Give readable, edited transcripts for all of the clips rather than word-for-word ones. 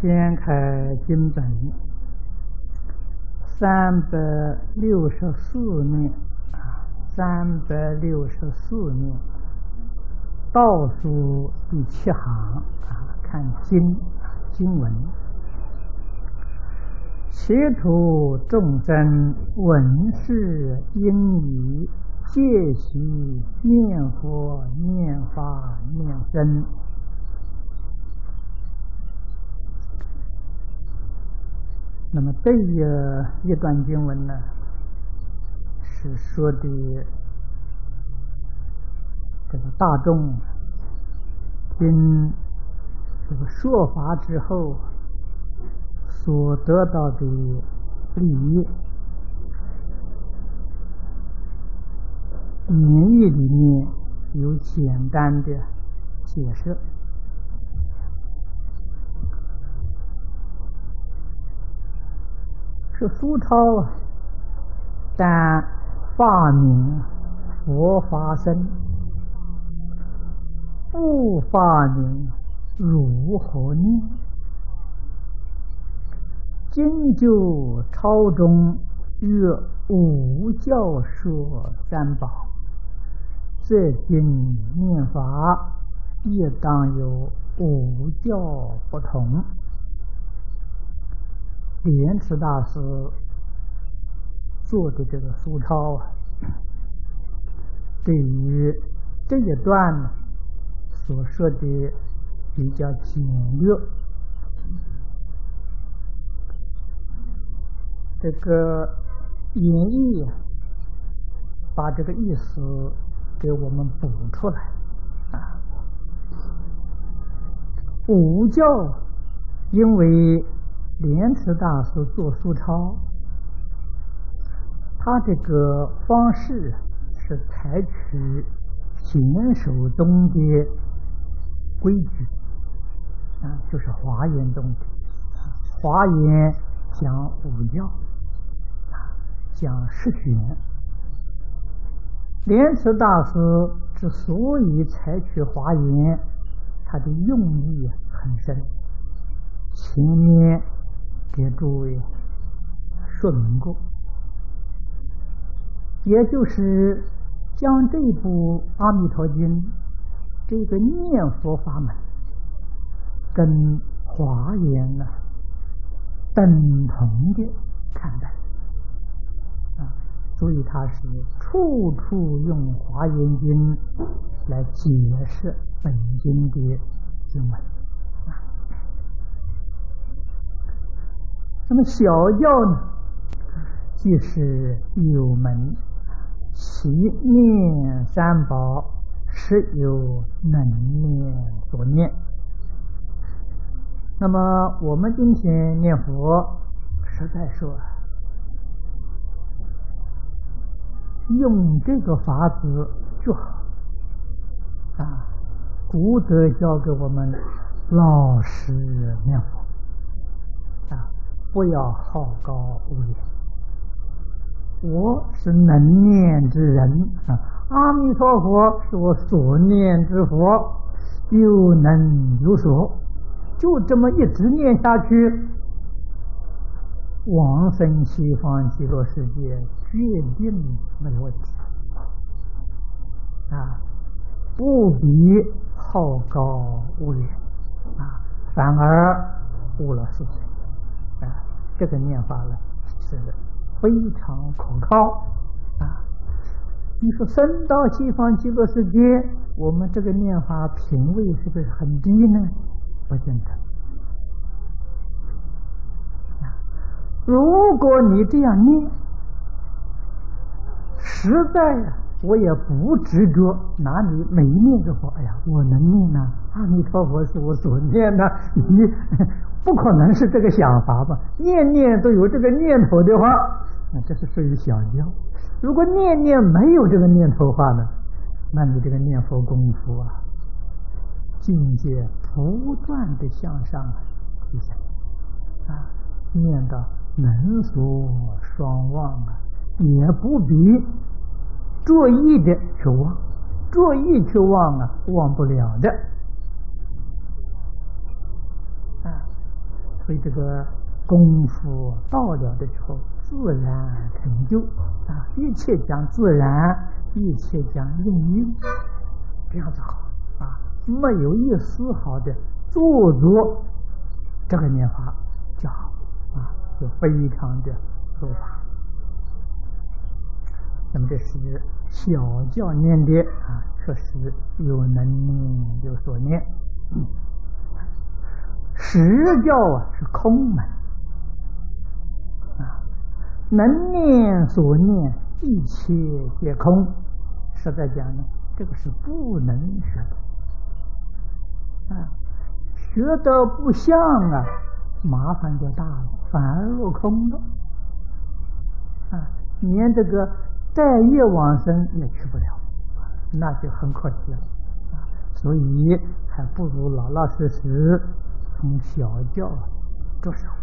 掀开经本364面，364面，倒数第7行看经文。其土众生闻是应以戒习念佛念法念僧。那么这一段经文呢，是说的这个大众听这个说法之后所得到的利益。言义里面有简单的解释。是苏超但发明佛法僧，不发明如何念？经究超中曰无教说三宝，这经念法也当有无教不同。莲池大师做的这个书抄对于这一段所说的比较简略。这个演义把这个意思给我们补出来无教，因为莲池大师做书抄，他这个方式是采取显手中的规矩就是华严中的华严讲五教讲十玄。莲池大师之所以采取华严，他的用意很深，前面给诸位说明过，也就是将这部《阿弥陀经》这个念佛法门跟华严等同的看待所以他是处处用华严经来解释本经的经文那么小教呢，即是有门，其念三宝，实有能念所念。那么我们今天念佛，实在说用这个法子就好古德教给我们老实念佛不要好高骛远。我是能念之人阿弥陀佛是我所念之佛，有能有所，就这么一直念下去，往生西方极乐世界决定没有问题不比好高骛远反而误了事情这个念法呢是非常可靠你说升到西方极乐世界，我们这个念法品位是不是很低呢？不见得如果你这样念，实在我也不执着拿你每一念就说哎呀我能念阿弥陀佛是我所念你不可能是这个想法吧？念念都有这个念头的话，那这是属于小教。如果念念没有这个念头的话呢，那你这个念佛功夫境界不断的向上提升念到能所双忘也不比着意的去忘，着意去忘忘不了的所以这个功夫到了的时候，自然成就啊！一切讲自然，一切讲应运，这样子好啊！没有一丝毫的做作，这个念法就好啊，就非常的合法。那么这是小教念的啊，确实有能念有所念。实教啊是空门啊，能念所念一切皆空。实在讲呢，这个是不能学的啊，学得不像啊，麻烦就大了，反而落空了啊，连这个带业往生也去不了，那就很可惜了啊。所以还不如老老实实从小教着手。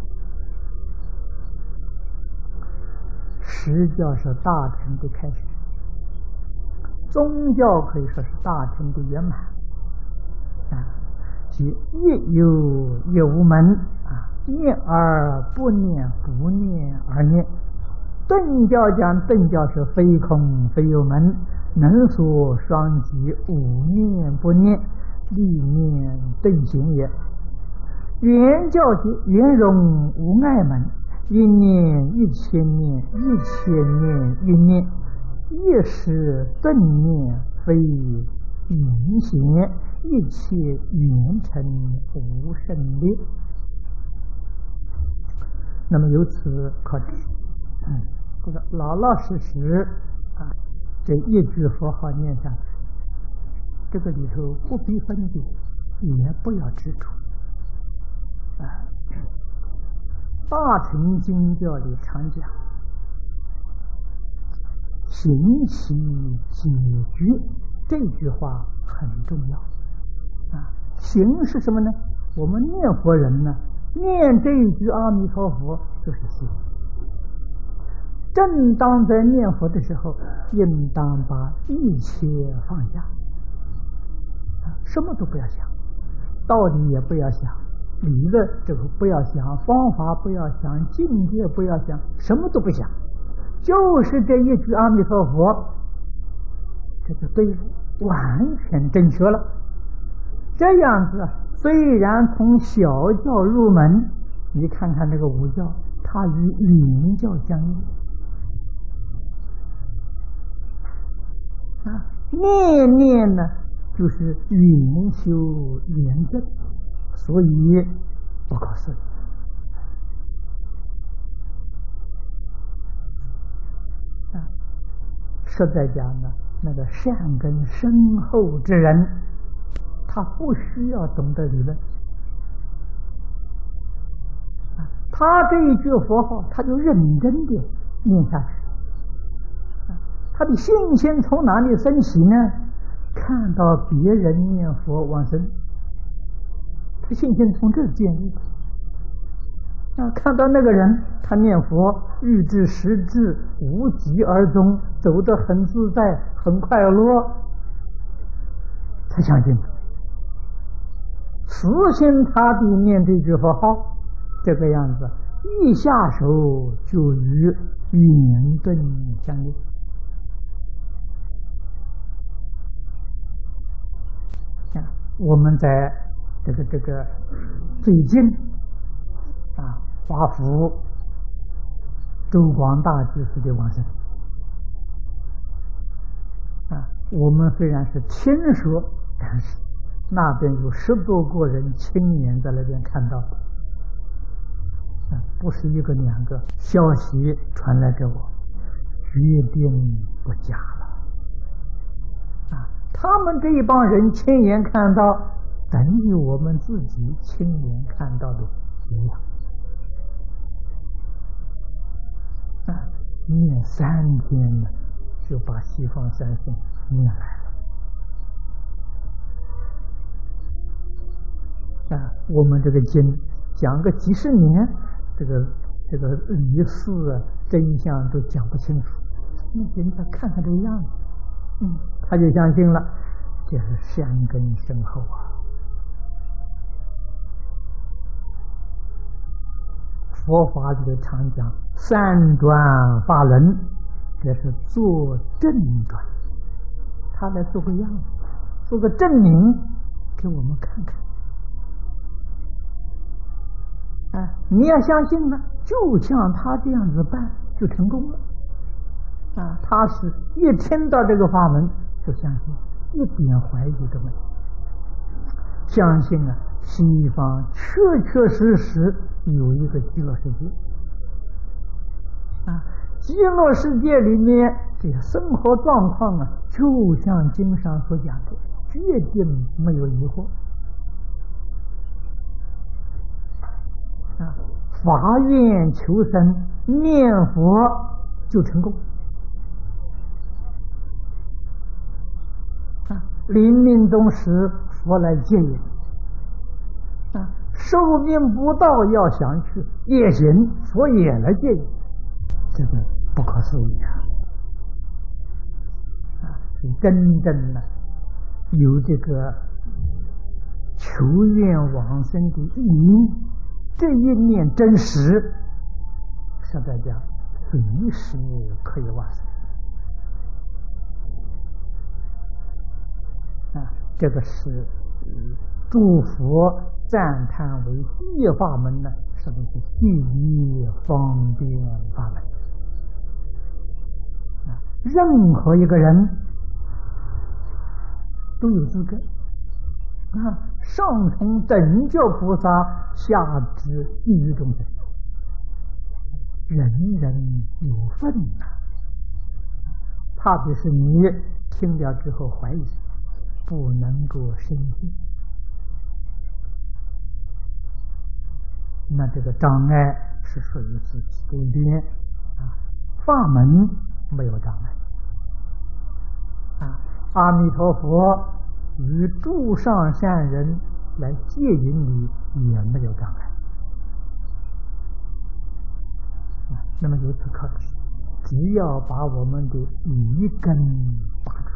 实教是大乘的开始，宗教可以说是大乘的圆满啊。即一有一无门啊，念而不念，不念而念。顿教讲顿教是非空非有门，能所双极，无念不念，立念顿行也。圆教即圆融无碍门，一念一千念，一千念一念，一时顿念非隐显，一切圆成无胜劣。那么由此可知，这个老老实实啊，这一句佛号念下来，这个里头不必分别，也不要执着啊。大乘经教里常讲，行其解决，这句话很重要啊。行是什么呢？我们念佛人呢，念这一句阿弥陀佛就是行。正当在念佛的时候，应当把一切放下，什么都不要想，道理也不要想，理论这个不要想，方法不要想，境界不要想，什么都不想，就是这一句阿弥陀佛，这就对了，完全正确了。这样子虽然从小教入门，你看看这个五教，它与圆教相应啊，念念呢就是圆修圆正，所以不可思议啊。实在讲呢，那个善根深厚之人，他不需要懂得理论啊，他这一句佛号，他就认真的念下去。他的信心从哪里升起呢？看到别人念佛往生，他信心从这儿建立的。看到那个人他念佛欲知实质，无疾而终，走得很自在很快乐，他相信死心塌地念这句佛号，这个样子一下手就与圆顿相应。我们在这个最近啊，华府周广大居士的往生啊，我们虽然是听说，但是那边有10多个人亲眼在那边看到啊，不是一个两个，消息传来给我，决定不假了啊。他们这一帮人亲眼看到，等于我们自己亲眼看到的一样啊！念3天呢，就把西方三圣念来了啊！我们这个经讲个几十年，这个仪式啊真相都讲不清楚，人家看看这个样子，他就相信了，这是善根深厚啊！ 佛法里常讲三转法轮，这是做正转，他来做个样子，做个证明给我们看看。你要相信呢，就像他这样子办就成功了。他是一听到这个法门就相信，一点怀疑都没有。相信西方确确实实有一个极乐世界。极乐世界里面这个生活状况就像经上所讲的，决定没有疑惑。发愿求生，念佛就成功。临命终时，佛来接引。寿命不到要想去也行，佛也来接引，这个不可思议真正有这个求愿往生的意念，这一念真实，实在讲随时可以往生。这个是诸佛赞叹为第一法门呢，是不是第一方便法门？任何一个人都有资格。上从等觉菩萨，下至地狱众生，人人有份怕的是你听了之后怀疑，不能够深信，那这个障碍是属于自己这边法门没有障碍阿弥陀佛与诸上善人来接引你也没有障碍那么由此可知，只要把我们的疑根拔除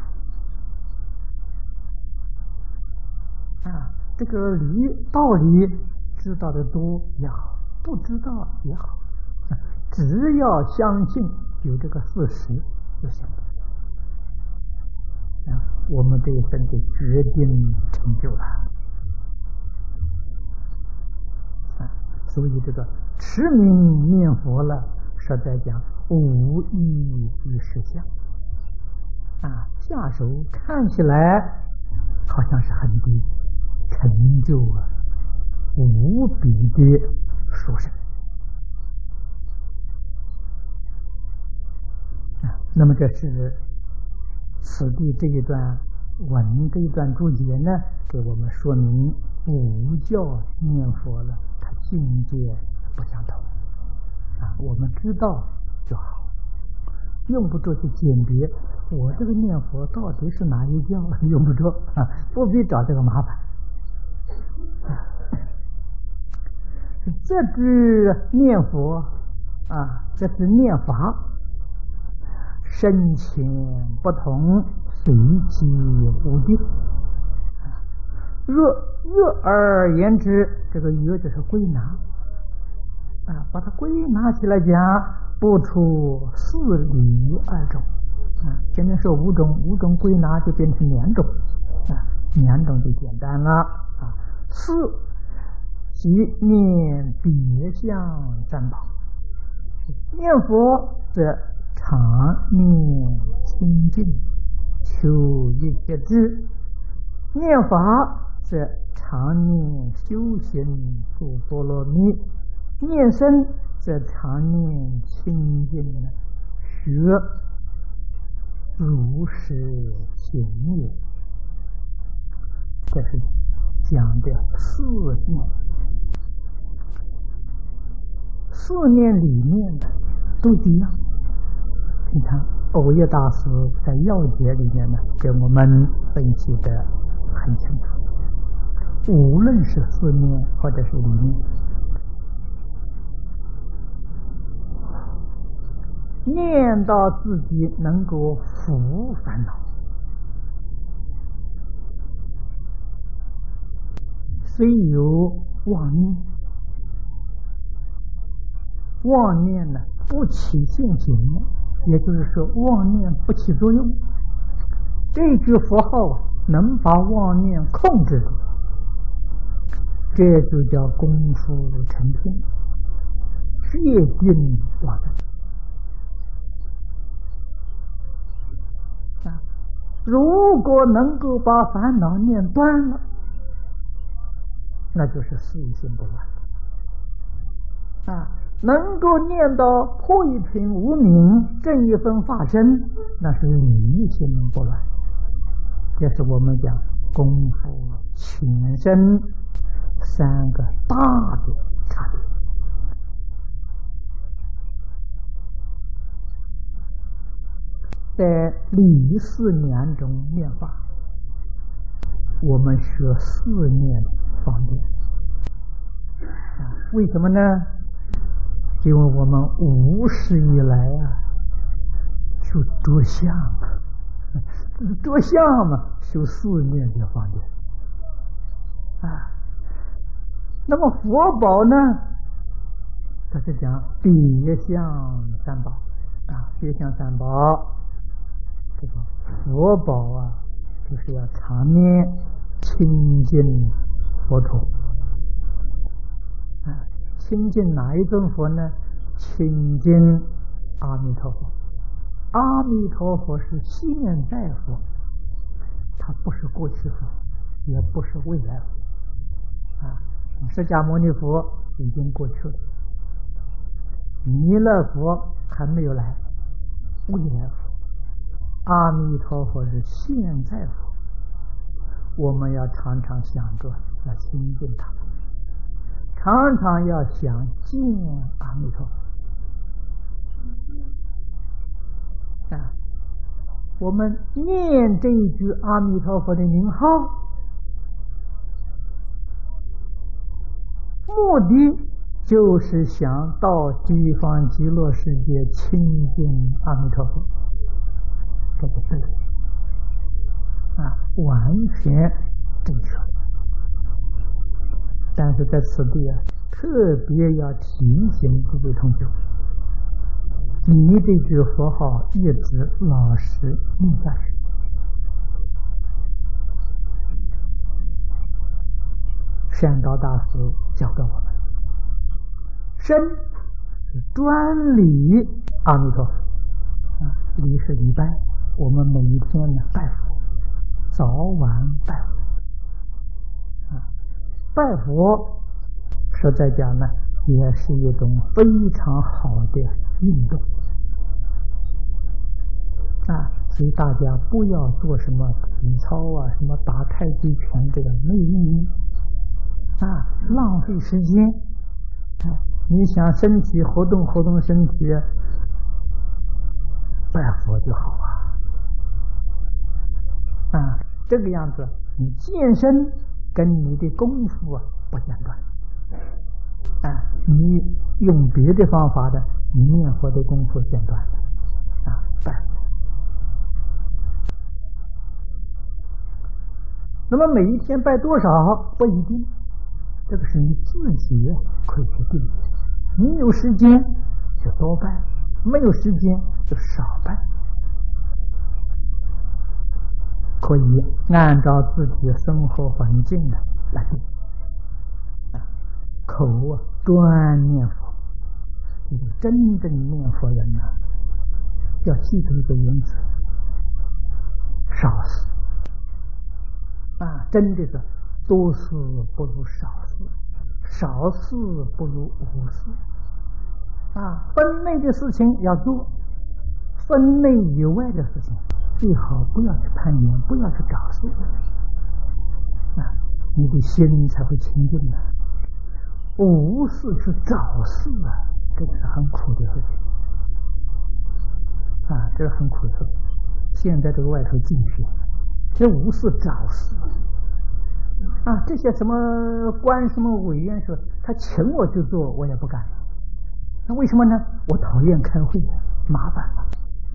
这个道理知道的多也好，不知道也好，只要相信有这个事实就行了我们这一生就决定成就了所以这个持名念佛了，实在讲无异于实相下手看起来好像是很低，成就无比的殊胜那么这是此地这一段文这一段注解呢，给我们说明无教念佛了，它境界不相同我们知道就好，用不着去鉴别我这个念佛到底是哪一教，用不着不必找这个麻烦这支念佛这支念法深浅不同，随机无定若而言之，这个约就是归纳把它归纳起来讲，不出四理二种前面说五种归纳就变成两种两种就简单了四即念别相三宝，念佛则常念清净求一切智，念法则常念修行诸波罗蜜，念身则常念清净学如是行也。这是讲的四念，四念里面的都一样。你看藕叶大师在要解里面呢，给我们分析得很清楚，无论是四念或者是理念，念到自己能够伏烦恼，虽有妄念， 妄念呢不起现行，也就是说妄念不起作用。这句佛号能把妄念控制住，这就叫功夫成片，戒定往生。如果能够把烦恼念断了，那就是四心不乱能够念到破一品无明，正一分法身，那是离心不乱。这是我们讲功夫前身三个大的差别。在理事两种念法，我们学四念方便为什么呢？因为我们无始以来就着相着相嘛，修四念就方便那么佛宝呢，它是讲别相三宝别相三宝。这个佛宝就是要常念亲近佛陀亲近哪一尊佛呢？亲近阿弥陀佛。阿弥陀佛是现在佛，他不是过去佛，也不是未来佛释迦牟尼佛已经过去了，弥勒佛还没有来，未来佛。阿弥陀佛是现在佛，我们要常常想着要亲近他，常常要想见阿弥陀佛我们念这一句阿弥陀佛的名号，目的就是想到西方极乐世界亲近阿弥陀佛，这个对完全正确。但是在此地特别要提醒各位同学，你这句佛号一直老实念下去。善导大师教给我们，身是专礼阿弥陀佛礼是礼拜，我们每一天呢拜佛，早晚拜佛拜佛实在讲呢也是一种非常好的运动所以大家不要做什么体操什么打太极拳，这个没有意义浪费时间你想身体活动活动身体，拜佛就好这个样子你健身跟你的功夫不间断你用别的方法的，你念佛的功夫间断拜佛。那么每一天拜多少不一定，这个是你自己可以去定的。你有时间就多拜，没有时间就少拜，可以按照自己的生活环境来定口专念佛。这个真正念佛人要记住一个原则，少事真的是多事不如少事，少事不如无事分内的事情要做，分内以外的事情最好不要去攀缘，不要去找事你的心才会清净无事去找事这个是很苦的事情这是很苦的事情。现在这个外头竞选，这无事找事这些什么官什么委员说他请我去做，我也不敢了。那为什么呢？我讨厌开会，麻烦了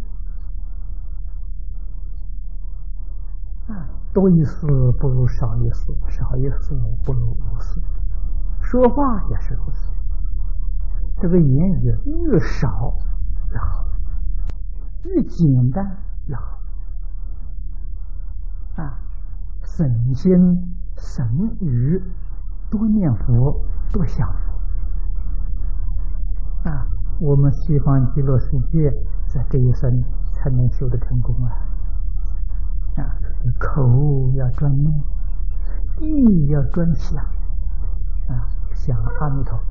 多一事不如少一事，少一事不如无事。说话也是如此， 这个言语越少越好，越简单越好。省心省语，多念佛，多想佛。我们西方极乐世界在这一生才能修得成功口要专念，意要专想，想阿弥陀佛。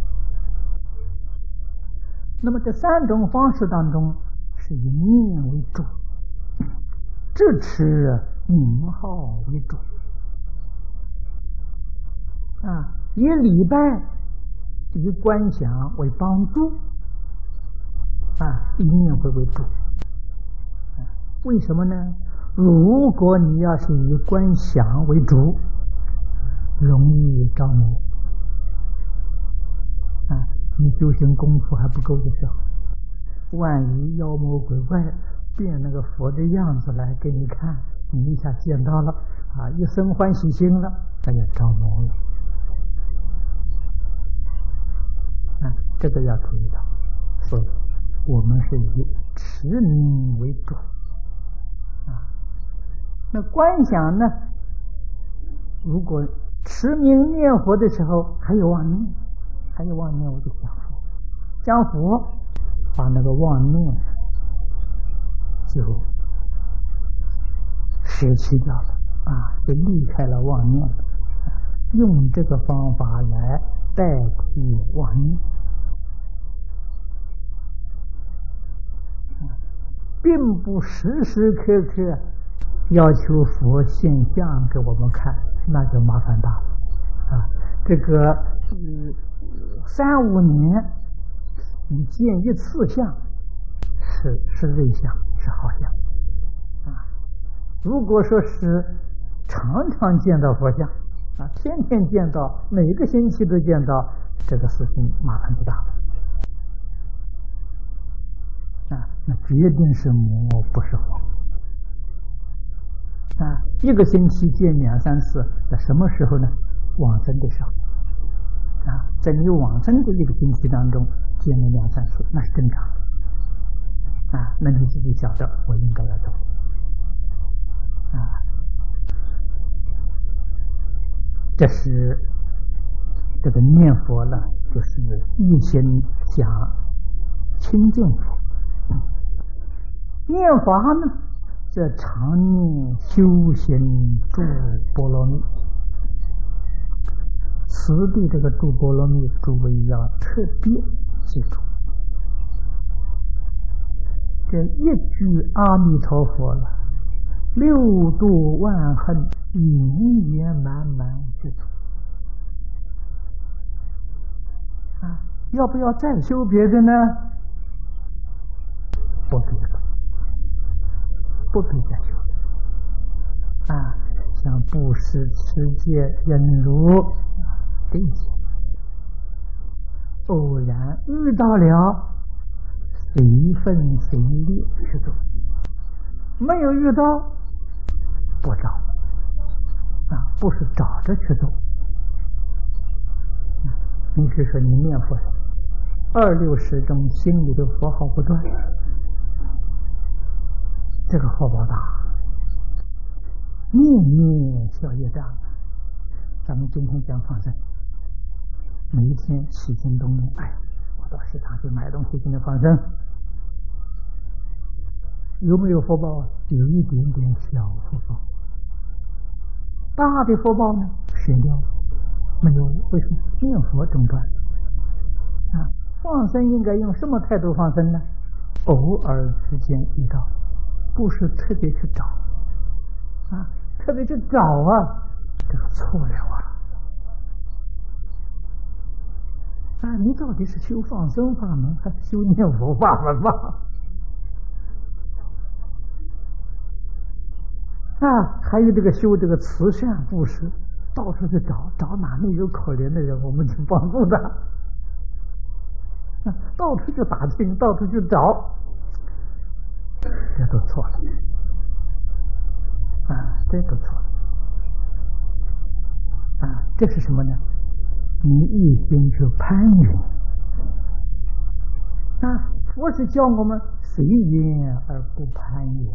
那么这3种方式当中，是以念为主，智持名号为主，以礼拜、以观想为帮助，以念佛为主。为什么呢？如果你要是以观想为主，容易着魔。你修行功夫还不够的时候，万一妖魔鬼怪变那个佛的样子来给你看，你一下见到了一生欢喜心了，那就着魔了。这个要注意到。所以我们是以持名为主。那观想呢？如果持名念佛的时候还有妄念，我就讲佛，讲佛把那个妄念就舍弃掉了就离开了妄念，用这个方法来代替妄念，并不时时刻刻要求佛现象给我们看，那就麻烦大了这个3、5年你见一次相是瑞相，是好相如果说是常常见到佛像天天见到，每个星期都见到，这个事情麻烦不大了那决定是魔，不是佛一个星期见2、3次，在什么时候呢？往生的时候在你往生的一个星期当中见了2、3次，那是正常的那你自己晓得我应该要走这是这个念佛呢，就是一心想清净佛。念法呢，这常念修行诸波罗蜜。此地这个诸波罗蜜，诸位要特别记住。这一句阿弥陀佛了，6度万恨，圆圆满满具足要不要再修别的呢？不必了，不必再修像布施、持戒、忍辱这些，偶然遇到了，随分随力去做；没有遇到，不找不是找着去做。你比如说你念佛，26时中心里的佛号不断，这个福报大，念念消业障。咱们今天讲放生，每一天起心动念，我到市场去买东西给你放生，有没有福报？有一点点小福报。大的福报呢，省掉了，没有。为什么？念佛中断放生应该用什么态度放生呢？偶尔之间遇到，不是特别去找特别去找这个错了你到底是修放生法门还是修念佛法门吧？还有这个修这个慈善布施，到处去找哪里有可怜的人，我们去帮助他到处去打听，到处去找，这都错了这都错了这是什么呢？你一心去攀缘佛是叫我们随缘而不攀缘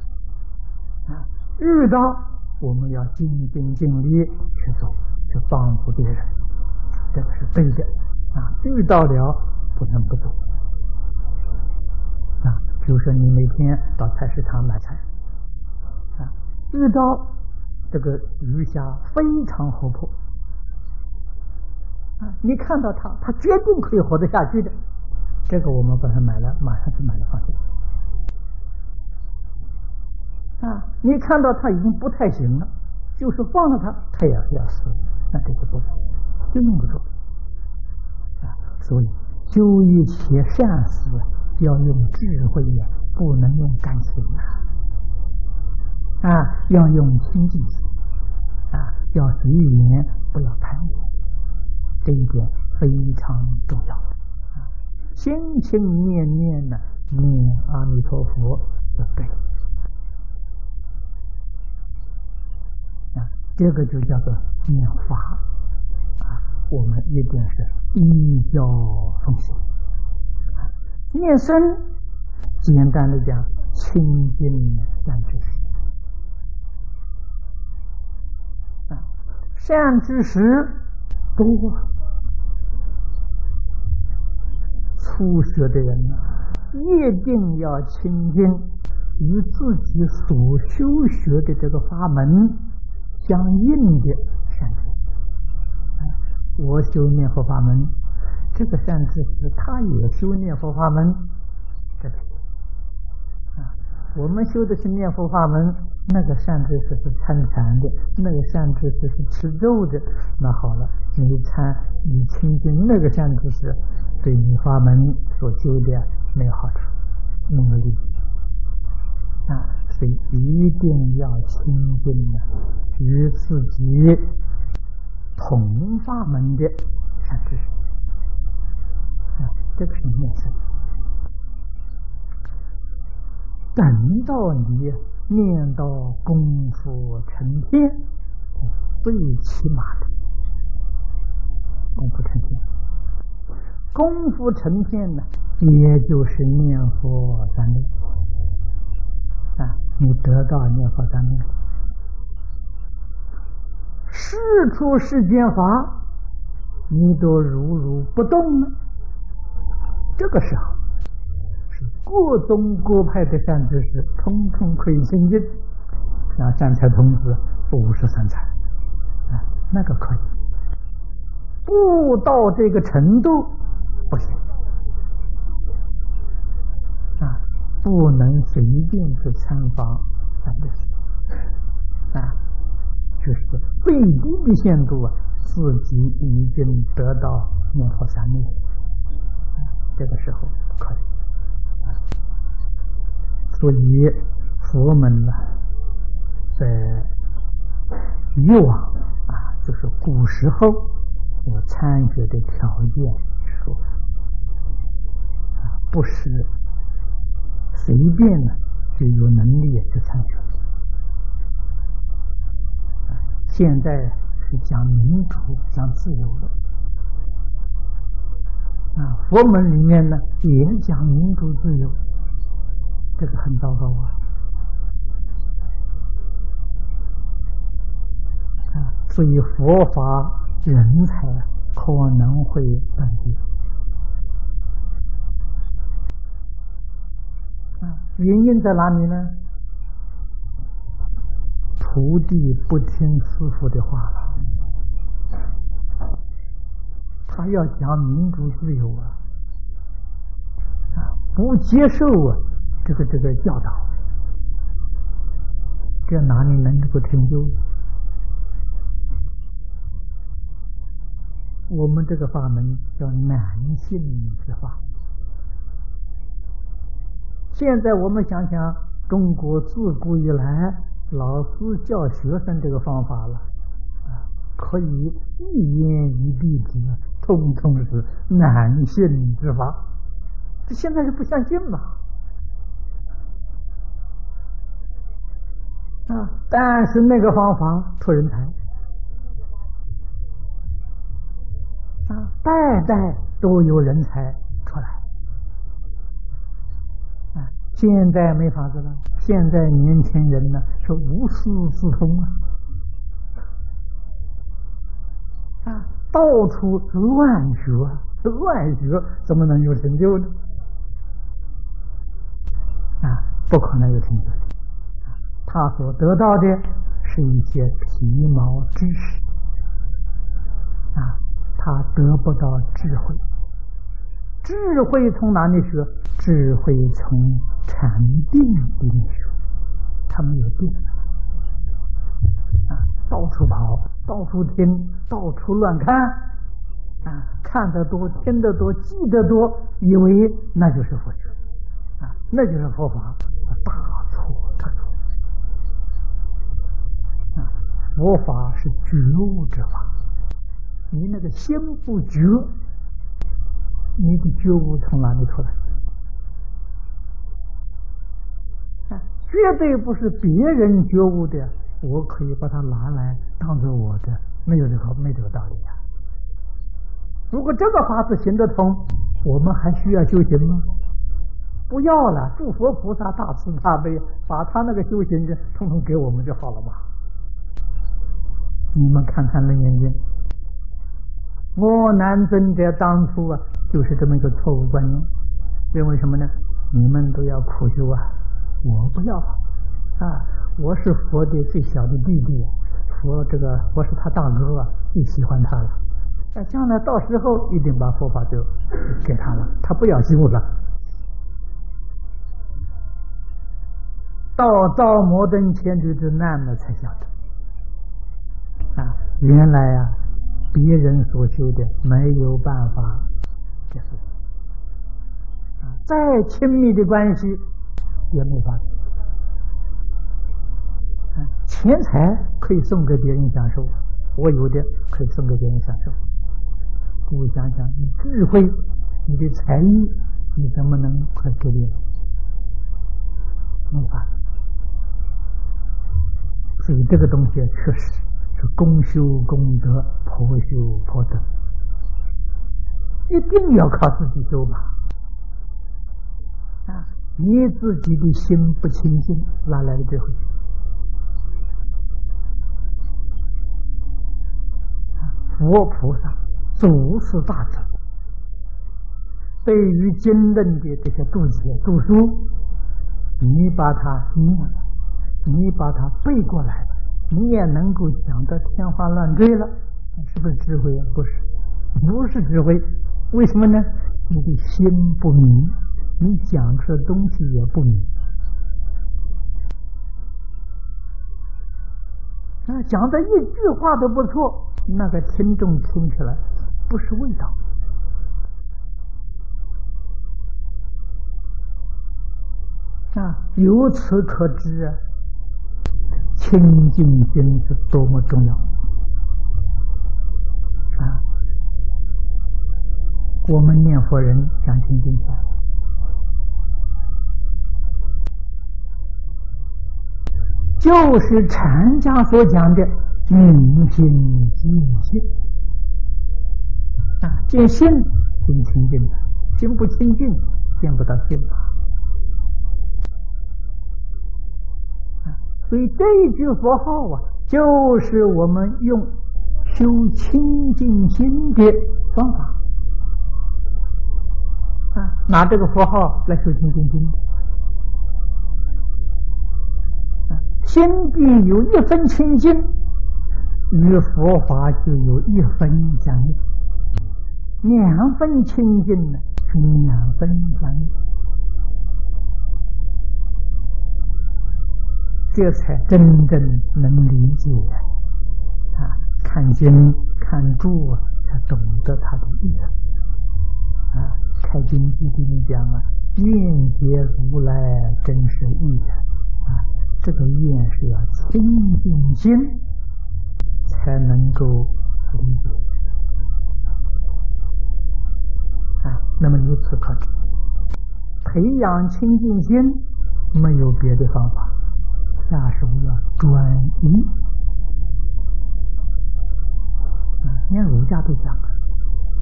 遇到我们要尽心尽力去做，去帮助别人，这个是对的遇到了不能不做比如说你每天到菜市场买菜遇到这个鱼虾非常活泼你看到它决定可以活得下去的，这个我们把它买了，马上就买了放心你看到它已经不太行了，就是放了它也要死，那这个不就用不着所以修一切善事要用智慧不能用感情要用清净心要随缘，不要攀缘，这一点非常重要心心念念念阿弥陀佛就对这个就叫做念法我们一定是依教奉行念僧简单的讲清净善知识善知识多初学的人一定要亲近与自己所修学的这个法门相应的善知识我修念佛法门，这个善知识他也修念佛法门，这个我们修的是念佛法门，那个善知识是参禅的，那个善知识是持咒的，那好了，你亲近那个善知识，对你法门所修的没有好处，没有利益所以一定要亲近与自己同法门的善知识这个是念僧等到你念到功夫成片，最起码的功夫成片，功夫成片呢，也就是念佛三昧你得到念佛三昧，世出世间法，你都如不动了，这个时候各宗各派的善知识通通可以亲近，像善财童子53财那个可以，不到这个程度不行不能随便去参访善知识就是最低的限度自己已经得到念佛三昧这个时候可以所以佛门在以往就是古时候有参学的条件说不是随便就有能力去参学现在是讲民主讲自由了佛门里面呢也讲民主自由，这个很糟糕所以佛法人才可能会断绝原因在哪里呢？徒弟不听师父的话了，他要讲民主自由不接受这个教导，这哪里能够成就？我们这个法门叫男性之法。现在我们想想，中国自古以来老师教学生这个方法了可以一言以蔽之，通通是男性之法。这现在是不相信了但是那个方法出人才代代都有人才出来现在没法子了，现在年轻人呢是无师自通到处乱学，乱学怎么能有成就呢？不可能有成就的。他所得到的是一些皮毛知识他得不到智慧。智慧从哪里学？智慧从禅定里面学。他没有定到处跑，到处听，到处乱看看得多，听得多，记得多，以为那就是佛学那就是佛法，大错特错佛法是觉悟之法，你那个心不觉，你的觉悟从哪里出来？绝对不是别人觉悟的，我可以把它拿来当做我的，没有这个道理如果这个法子行得通，我们还需要修行吗？不要了，诸佛菩萨大慈大悲，把他那个修行的统统给我们就好了嘛。你们看看楞严经，我南尊者当初就是这么一个错误观念，认为什么呢？你们都要苦修我不要我是佛的最小的弟弟，我是他大哥最喜欢他了，将来到时候一定把佛法就给他了，他不要修了。到造摩登前途之难了才晓得原来别人所修的没有办法结束再亲密的关系也没法钱财可以送给别人享受，我有的可以送给别人享受，不想想你智慧，你的才艺，你怎么能快给别人？没法。所以这个东西确实是公修功德，婆修婆德，一定要靠自己修吧。你自己的心不清净，哪来的智慧？佛菩萨祖师大德对于经论的这些注解注疏，你把它念了，你把它背过来了，你也能够讲得天花乱坠了，是不是智慧不是，不是智慧。为什么呢？你的心不明，你讲出的东西也不明。讲的一句话都不错，那个听众听起来不是味道。由此可知清净心是多么重要我们念佛人讲清净心，就是禅家所讲的明心见性见性见清净的，心不清净见不到性法。所以这一句佛号就是我们用修清净心的方法拿这个佛号来修清净心。心地有一分清净，与佛法就有一分相应；2分清净呢，是2分相应。这才真正能理解看经看注才懂得它的意思开经记给你讲愿解如来真实义这个愿是要清净心才能够理解那么由此可知，培养清净心没有别的方法，下手要专一连儒家都讲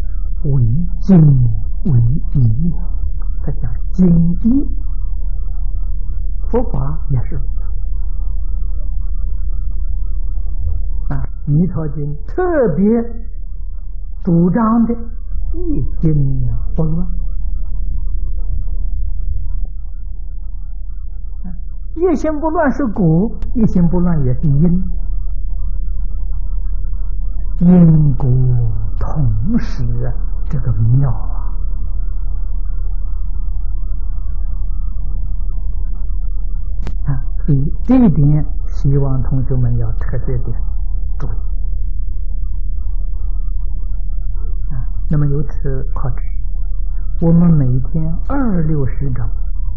为精为一，他讲精一佛法也是如此。弥陀经特别主张的一心不乱。一心不乱是果，一心不乱也是因，因果同时，这个妙啊！所以这一点，希望同学们要特别的注意。那么由此可知，我们每天26时整，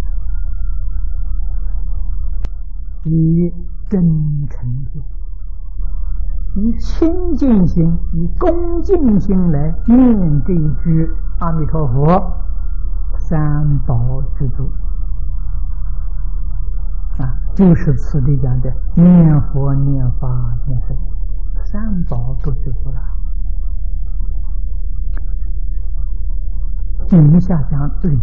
以真诚心、以清净心、以恭敬心来念这一句阿弥陀佛三宝具足。就是此地讲的念佛、念法、念僧，三宝都具足了。底下讲理，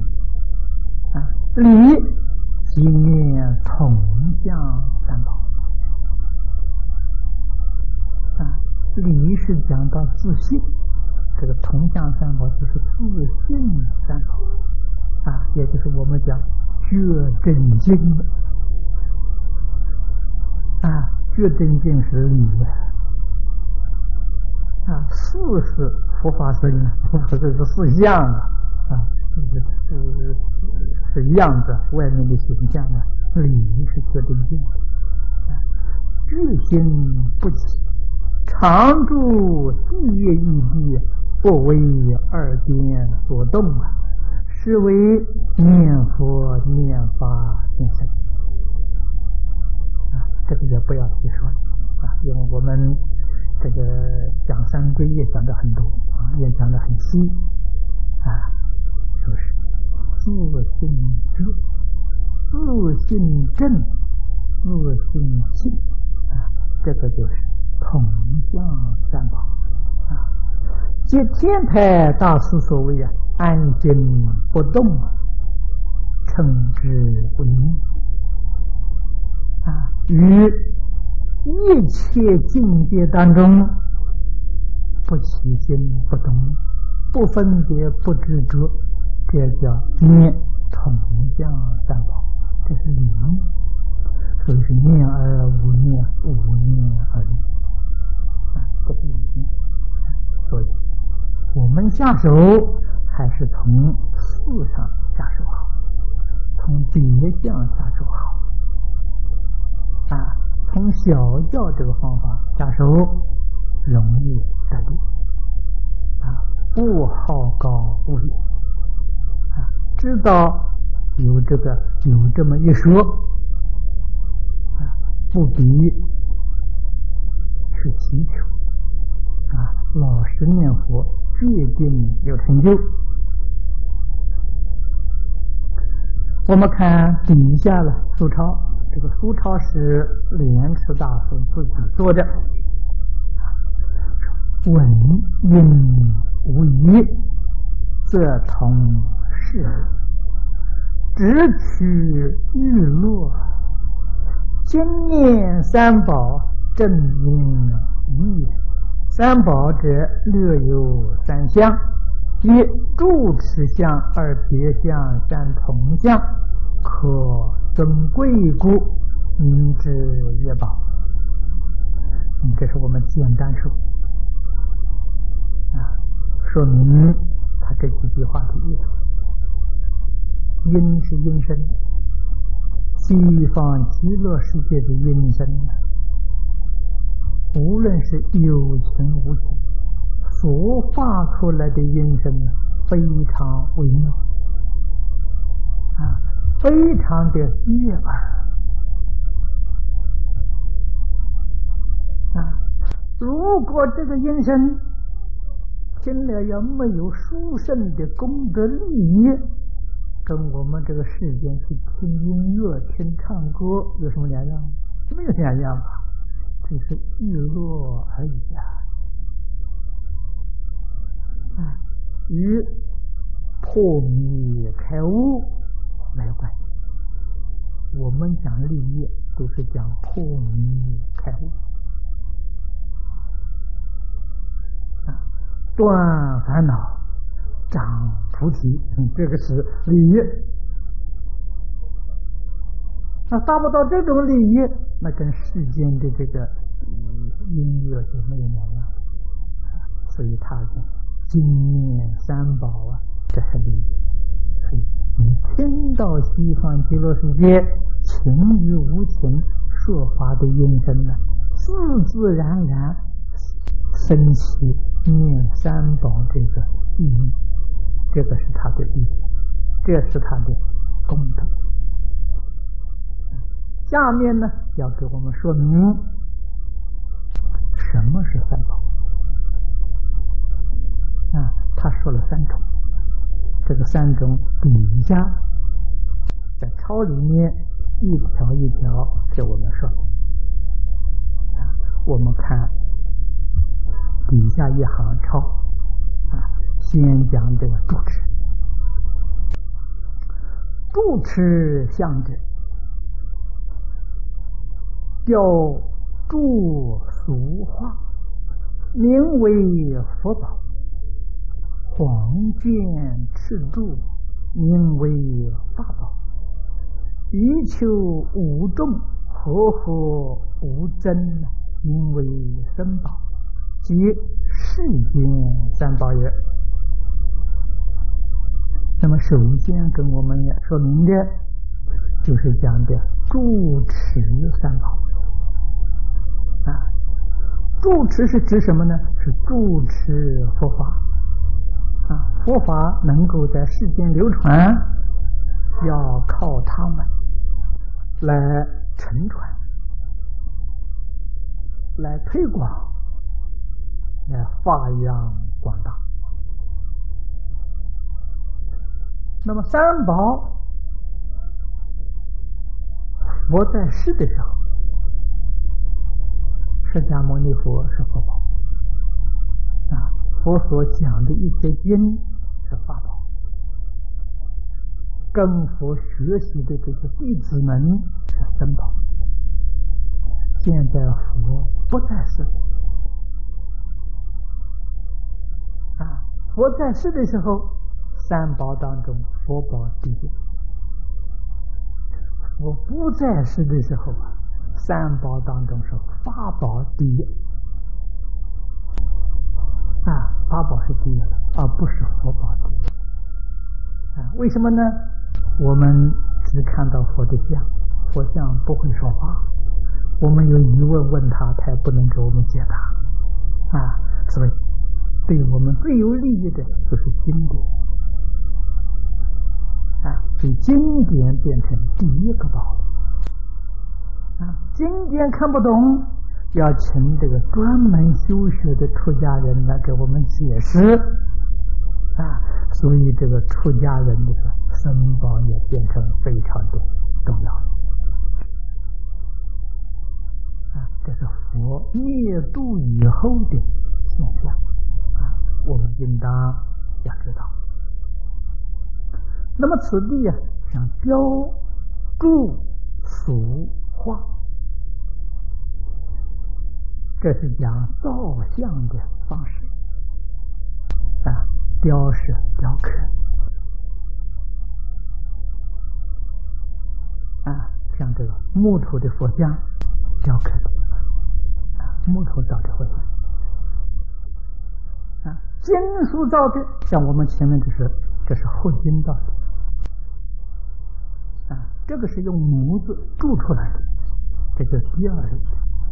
理即念同向三宝。理是讲到自信，这个同向三宝就是自信三宝，也就是我们讲觉真经的。觉真经是理四是佛法僧，佛法僧是四相是样子，外面的形象理是觉真经具心不起，常住地业异地，不为二边所动是为念佛、念法、念僧。这个也不要细说因为我们这个讲三皈也讲的很多也讲的很细就是自信觉、自信正、自信信这个就是同向三宝即天台大师所谓安静不动称之为念于一切境界当中不起心不动，不分别不执着，这叫念同向三宝，这是理念。所以是念而无念，无念而念这是理念。所以我们下手还是从事上下手好，从别相下手好从小教这个方法下手容易得力不好高骛远知道有这么一说不必去祈求老实念佛决定有成就。我们看底下了苏超，这个苏超是莲池大师自己做的，闻因无疑，则同事，直取日落，今念三宝，正因一。三宝者略有三相，一住持相，二别相，三同相，可尊贵故，名之曰宝。这是我们简单说说明他这几句话的意思。因是因身，西方极乐世界的因身无论是有情无情，所发出来的音声非常微妙非常的悦耳如果这个音声听了要没有殊胜的功德利益，跟我们这个世间去听音乐、听唱歌有什么两样？没有两样吧，只是娱乐而已与破迷开悟没有关系我们讲立业都是讲破迷开悟断烦恼长菩提，这个是立业。那达不到这种立业，那跟世间的这个音乐就没有两样。所以他的经念三宝啊，这是立业。所以你听到西方极乐世界情与无情说法的音声呢，自自然然升起念三宝这个意义，这个是他的利益，这是他的功德。下面呢，要给我们说明什么是三宝他说了三种，这个三种底下在抄里面一条一条给我们说明我们看底下一行抄先讲这个住持。住持相者，要住俗化，名为佛宝；黄绢赤柱，名为法宝。一求无众，和合无争，名为僧宝，即世间三宝也。那么首先跟我们说明的就是讲的住持三宝住持是指什么呢？是住持佛法佛法能够在世间流传，要靠他们来承传，来推广，来发扬光大。那么三宝，佛在世的时候，释迦牟尼佛是佛宝佛所讲的一些经是法宝，跟佛学习的这些弟子们是僧宝。现在佛不在世佛在世的时候，三宝当中佛宝第一；佛不在世的时候三宝当中是法宝第一法宝是第一了，而不是佛宝第一为什么呢？我们只看到佛的像，佛像不会说话，我们有疑问问他，他也不能给我们解答所以对我们最有利益的就是经典给经典变成第一个宝经典看不懂，要请这个专门修学的出家人来给我们解释所以这个出家人的僧宝也变成非常的重要这是佛灭度以后的现象我们应当要知道。那么此地像标注俗化，这是讲造像的方式雕是雕刻像这个木头的佛像雕刻的木头造的佛像金属造的，像我们前面这是合金造的这个是用模子铸出来的，这是第二类。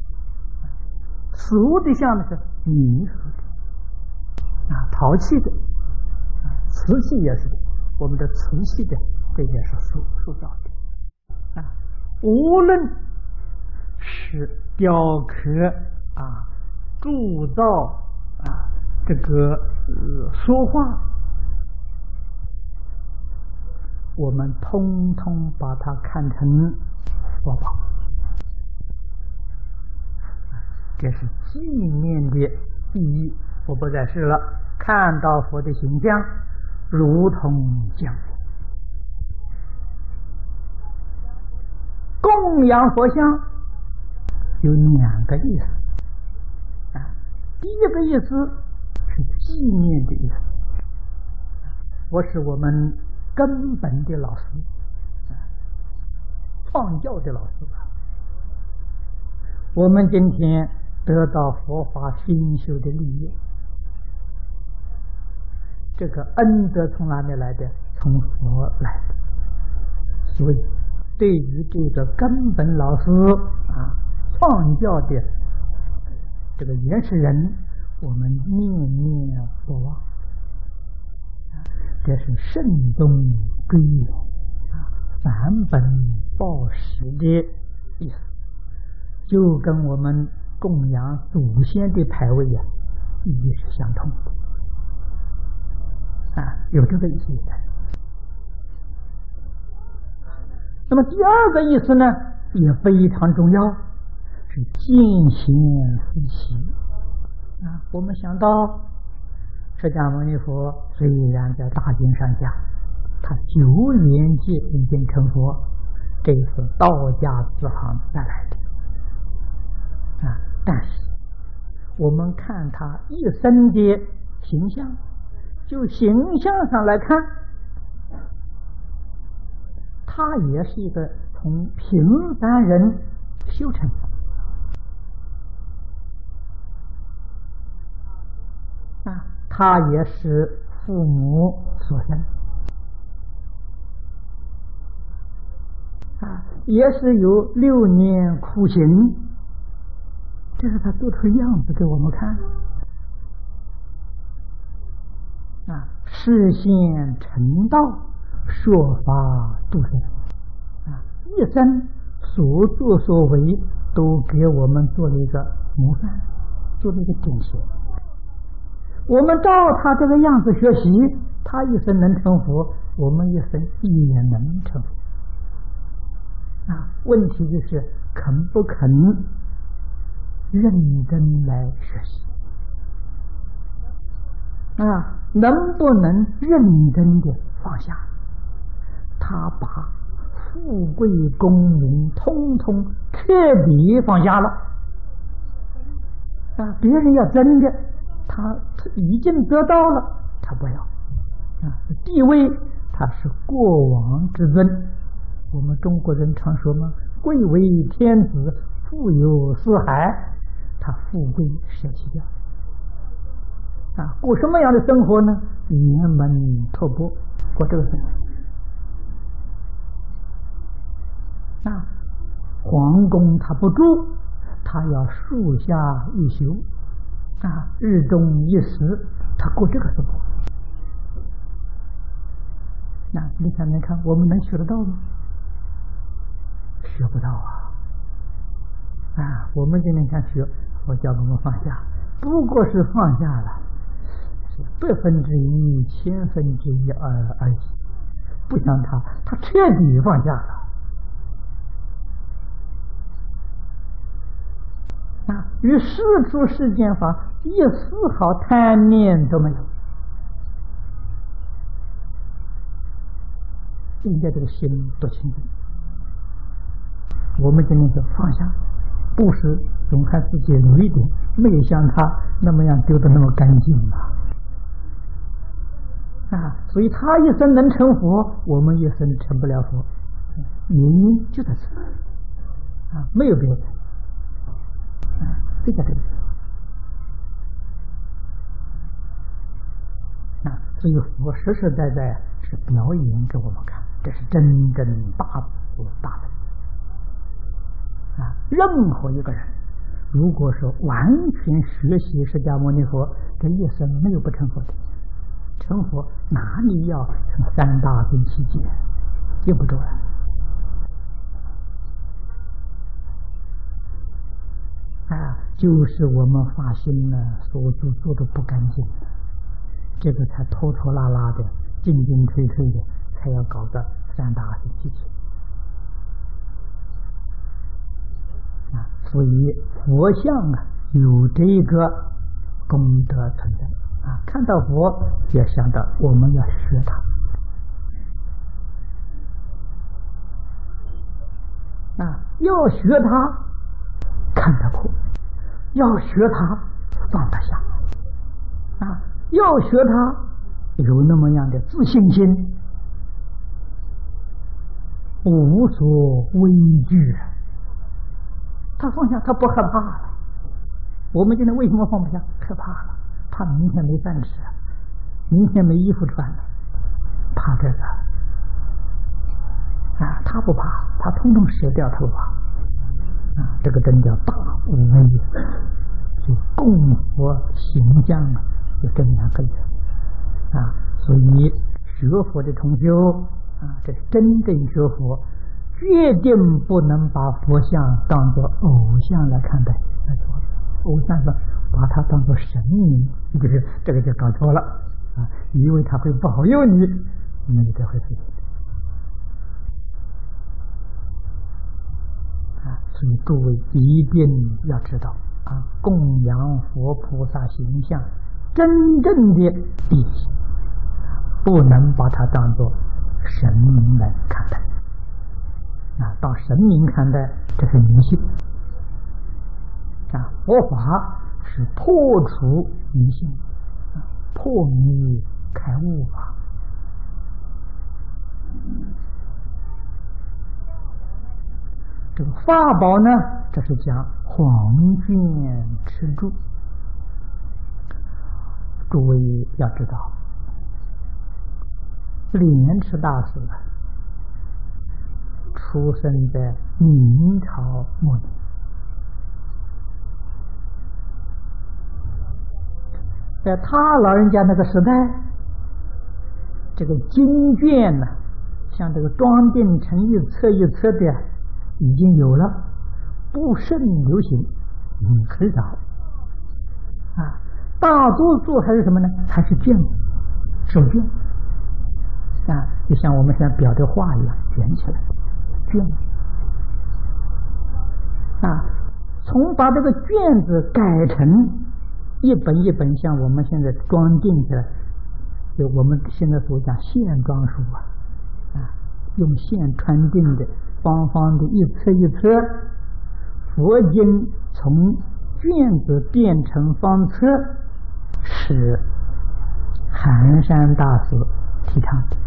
俗的像呢是泥塑的陶器的瓷器也是的，我们的瓷器的这也是塑造的无论是雕刻铸造这个说话，我们通通把它看成佛宝，这是纪念的意义。佛不在世了，看到佛的形象如同见佛供养佛像有2个意思啊。第一个意思是纪念的意思，我是我们根本的老师，创教的老师吧。我们今天得到佛法熏修的利益，这个恩德从哪里来的？从佛来的。所以对于这个根本老师啊，创教的这个原始人，我们念念不忘，这是慎终追远啊，返本报时的意思，就跟我们供养祖先的牌位啊，意义是相同的啊，有这个意思在。那么第2个意思呢，也非常重要，是见贤思齐啊。我们想到释迦牟尼佛虽然在大经上讲，他9元界已经成佛，这是道家支行带来的啊。但是我们看他一生的形象，就形象上来看，他也是一个从平凡人修成的啊，他也是父母所生啊，也是有6年苦行，这是他做出样子给我们看啊，示现成道，说法度生啊，一生所作所为都给我们做了一个模范，做了一个典型。我们照他这个样子学习，他一生能成佛，我们一生也能成佛啊。问题就是肯不肯认真来学习啊，能不能认真的放下？他把富贵功名通通彻底放下了啊！别人要争的，他已经得到了，他不要啊！地位他是过往之尊，我们中国人常说嘛，贵为天子，富有四海，他富贵舍弃掉啊！过什么样的生活呢？沿门托钵，过这个生活。啊，皇宫他不住，他要树下一宿啊，日中一时，他过这个生活。那你看，我们能学得到吗？学不到啊！啊，我们今天看学，我叫我们放下，不过是放下了1/100、1/1000而已，不像他彻底放下了。啊，与世出世间法一丝毫贪念都没有，应该这个心多清净。我们今天就放下，布施总看自己有一点，没有像他那么样丢得那么干净啊！所以他一生能成佛，我们一生成不了佛，原因就在这啊，没有别的。就在这里啊，所以佛实实在在是表演给我们看，这是真正大慈大悲啊！任何一个人，如果说完全学习释迦牟尼佛，这一生没有不成佛的。成佛哪里要成3大跟7界，用不着了。啊，就是我们发心呢，所做的不干净，这个才拖拖拉拉的、进进退退的，才要搞个3大跟7界啊。所以佛像啊，有这个功德存在啊。看到佛，要想到我们要学他要学他看得破，要学他放得下，要学他有那么样的自信心，无所畏惧，他放下，他不害怕了。我们今天为什么放不下？害怕了，怕明天没饭吃，明天没衣服穿了，怕这个他不怕，他通通舍掉头发这个真叫大无畏，就供佛形象就这两个字所以学佛的同修这真正学佛，决定不能把佛像当作偶像来看待，偶像是把它当作神明，这个就搞错了以为他会保佑你，那个这回事情所以诸位一定要知道供养佛菩萨形象真正的意义，不能把它当作神明来看待当神明看待，这是迷信佛法是破除迷信，破迷开悟法这个法宝呢，这是讲黄卷持住。诸位要知道，莲池大师出生在明朝末年，在他老人家那个时代，这个经卷呢，像这个装订成一册一册的已经有了，不甚流行，很少大多数还是什么呢？还是卷子，手卷就像我们现在裱的画一样，卷起来卷子从把这个卷子改成一本一本，像我们现在装订起来，就我们现在所讲线装书用线穿订的，方方的一册一册，佛经从卷子变成方册，是寒山大师提倡的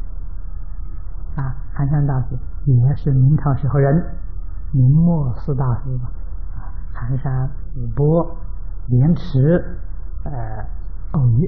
寒山大师也是明朝时候人，明末四大师寒山、五波、莲池、偶遇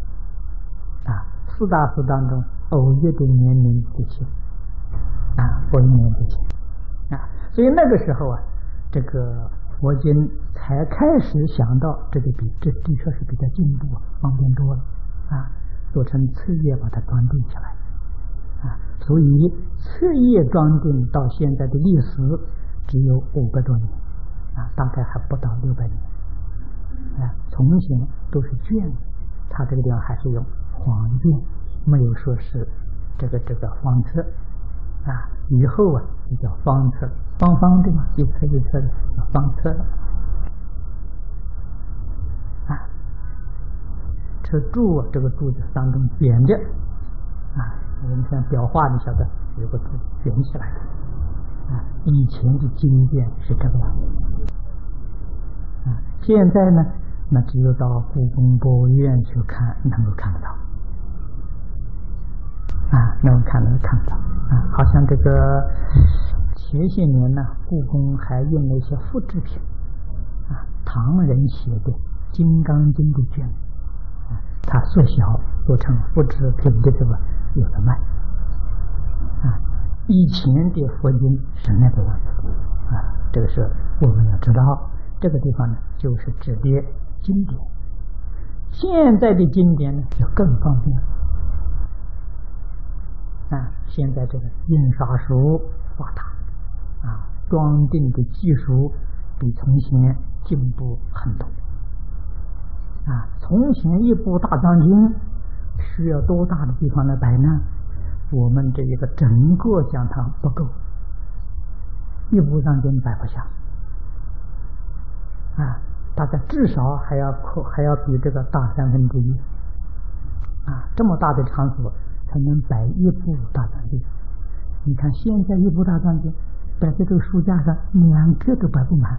四大师当中，偶遇的年龄最轻佛经年最轻所以那个时候这个佛经才开始想到这的确是比较进步方便多了做成册页把它装订起来所以册页装订到现在的历史只有500多年大概还不到600年从前都是卷，它这个地方还是用黄卷，没有说是这个方册以后就叫方册，方方的嘛，一册一册的叫方册了这注这个注就当中卷着我们像裱画你晓得有个注卷起来的以前的经卷是这个样子现在呢，那只有到故宫博物院去看能够看得到能够看得到好像这个前些年呢，故宫还用了一些复制品唐人写的《金刚经》的卷它缩小做成复制品的这个有的卖以前的佛经是那个样子这个是我们要知道，这个地方呢就是指的经典，现在的经典呢就更方便现在这个印刷术发达装订的技术比从前进步很多从前一部大藏经需要多大的地方来摆呢？我们这一个整个讲堂不够，一部藏经摆不下大概至少还要比这个大1/3这么大的场所才能摆一部大藏经。你看现在一部大藏经摆在这个书架上，2个都摆不满。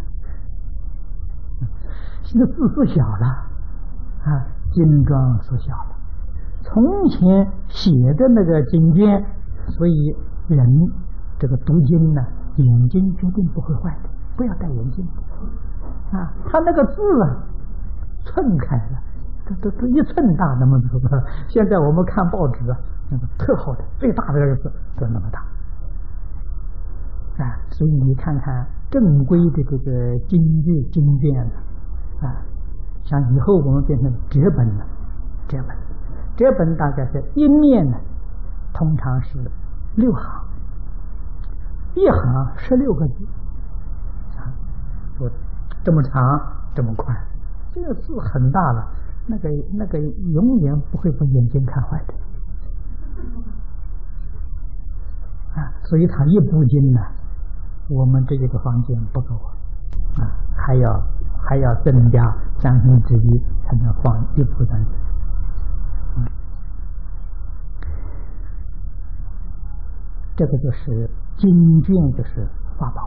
现在字缩小了，啊，经幢缩小了。从前写的那个经卷，所以人这个读经呢，眼睛决定不会坏的，不要戴眼镜。啊，他那个字啊，寸开了，都1寸大那么多。现在我们看报纸啊，那个特好的最大的那个字都那么大。啊，所以你看看正规的这个经卷啊，像以后我们变成折本了，折本大概是一面呢，通常是6行，一行16个字，啊，说这么长这么宽，这个字很大了，那个永远不会把眼睛看坏的。啊，所以他一部经呢，我们这个房间不够啊，还要增加3分之一才能放1部单子。这个就是经卷，就是法宝。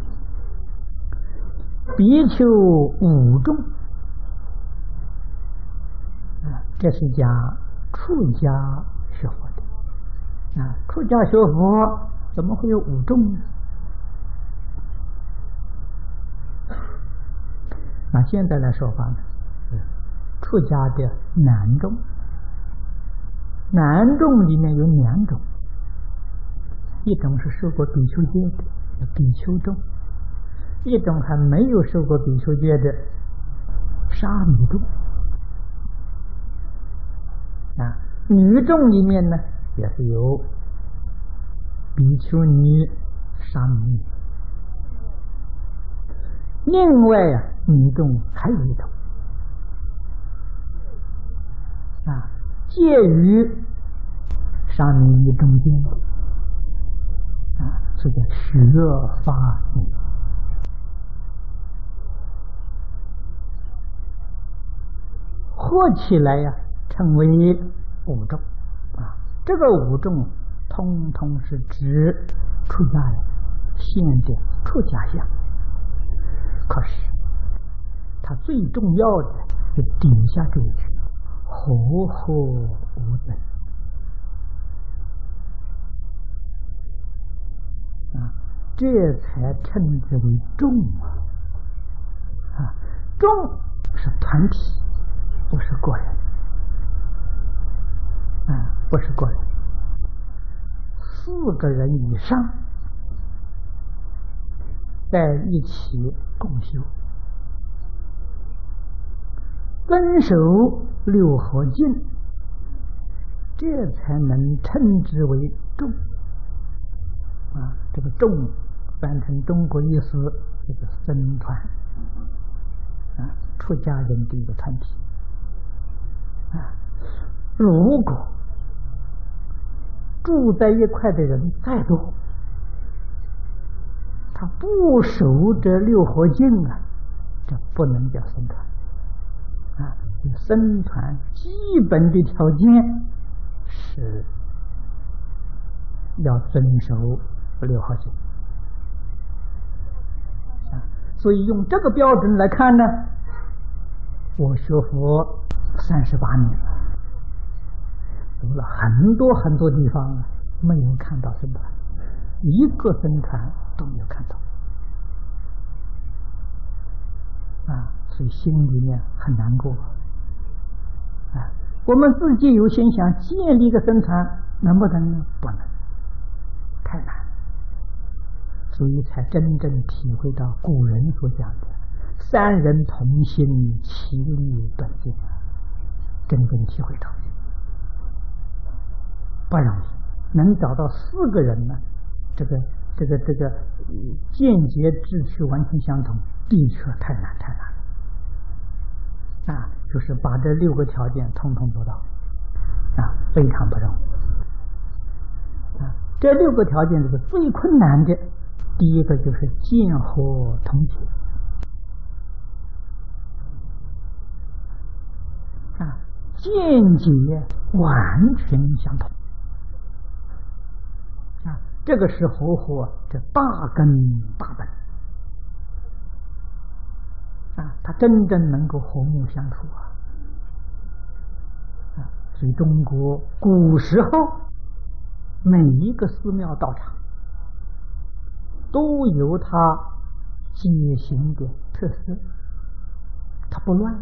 比丘5众啊，这是讲出家学佛的啊。出家学佛怎么会有5众呢？那现在来说法呢，出家的男众，男众里面有2种，一种是受过比丘戒的比丘众，一种还没有受过比丘戒的沙弥众。啊，女众里面呢也是有比丘尼、沙弥尼。另外啊，女众还有一种啊，介于沙弥尼中间的啊，这叫学法女。合起来呀，称为5众啊。这个5众通通是指出家人现的出家相。可是它最重要的是底下这一句和合无等啊，这才称之为众啊。众是团体，不是个人啊，不是个人，4个人以上在一起共修，遵守6合敬，这才能称之为众啊。这个众翻成中国意思就是僧团啊，出家人的一个团体啊。如果住在一块的人再多，他不守这6合敬啊，这不能叫僧团啊。僧团基本的条件是要遵守6合敬啊。所以用这个标准来看呢，我学佛38年了，读了很多很多地方啊，没有看到僧团，一个僧团都没有看到啊，所以心里面很难过啊。我们自己有心想建立一个僧团，能不能呢？不能，太难，所以才真正体会到古人所讲的3人同心，其利断金，真正体会到不容易，能找到4个人呢，这个见解志趣完全相同，的确太难啊！就是把这6个条件统统做到啊，非常不容易啊。这6个条件这个最困难的，第一个就是见合同解啊，见解完全相同啊。 这个是活活这大根大本他真正能够和睦相处所以中国古时候每一个寺庙道场都有它街行的特色，它不乱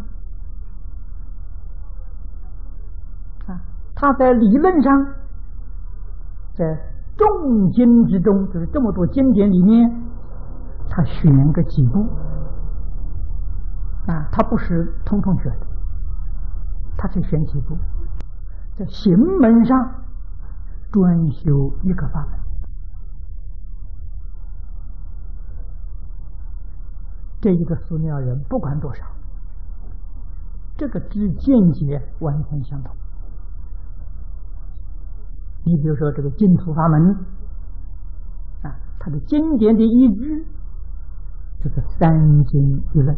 它在理论上，在众经之中，就是这么多经典里面，它选个几部它不是通通选的，它是选几部，在行门上专修一个法门。这一个寺庙人不管多少，这个之见解完全相同。你比如说这个净土法门它的经典的依据就是三经一论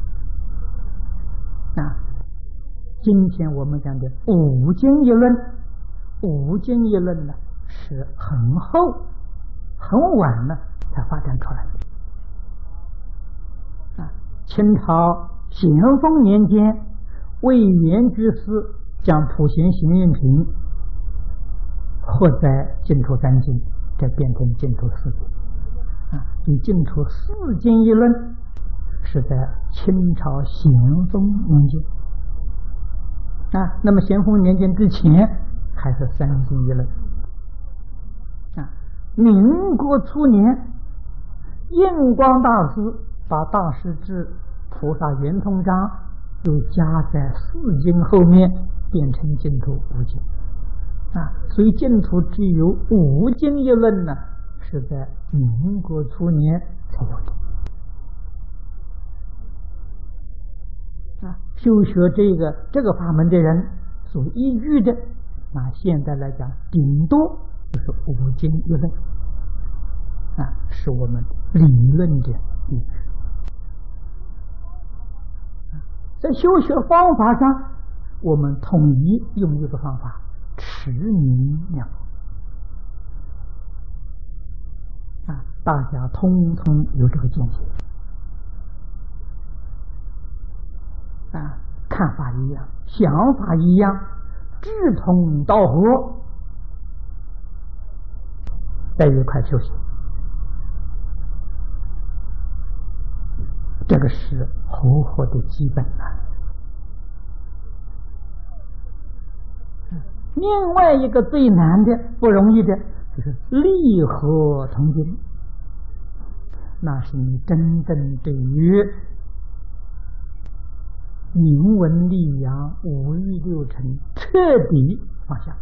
今天我们讲的五经一论，五经一论呢是很后很晚了才发展出来的清朝咸丰年间，魏源居士将普贤行愿品合在净土三经，再变成净土四经所以净土四经一论是在清朝咸丰年间那么咸丰年间之前还是三经一论民国初年，印光大师把大师至菩萨圆通章又加在四经后面，变成净土五经所以净土只有五经一论呢，是在民国初年才有的修学这个法门的人所依据的，现在来讲顶多就是五经一论是我们理论的依据在修学方法上，我们统一用一个方法，持名念佛大家通通有这个见解看法一样，想法一样，志同道合，在一块修行，这个是合伙的基本另外一个最难的、不容易的，就是利合同经，那是你真正对于明文立扬、五欲六尘彻底放下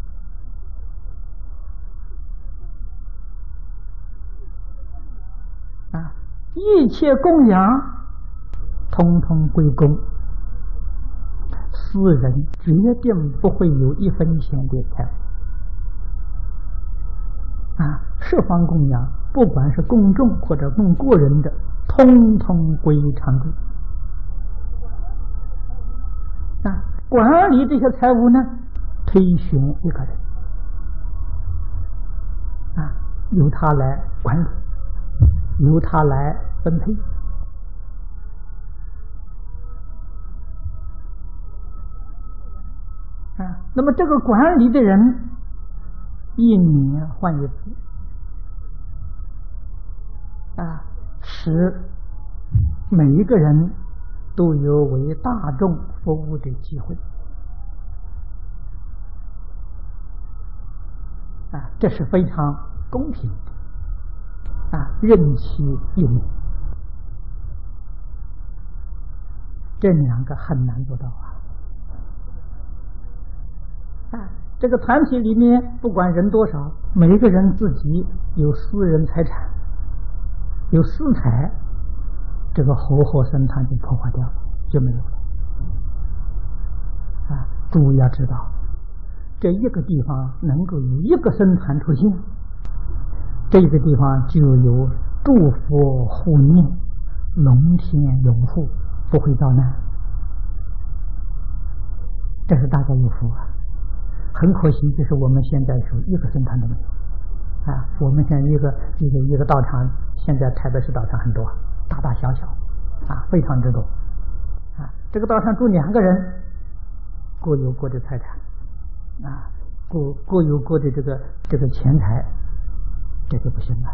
一切供养通通归公，私人决定不会有一分钱的财物十方供养，不管是供众或者供个人的，通通归常住管理这些财物呢，推选一个人由他来管理，由他来分配那么这个管理的人一年换一次使每一个人都有为大众服务的机会这是非常公平的任期一年，这两个很难做到这个团体里面不管人多少，每一个人自己有私人财产，有私财，这个合伙生态就破坏掉了，就没有了注意要知道，这一个地方能够有一个僧团出现，这个地方就有诸佛护念，龙天拥护，不会遭难，这是大家有福很可惜，就是我们现在说一个僧团都没有我们现在一个道场，现在台北市道场很多，大大小小非常之多这个道场住2个人，各有各的财产各有各的这个钱财，这就不行了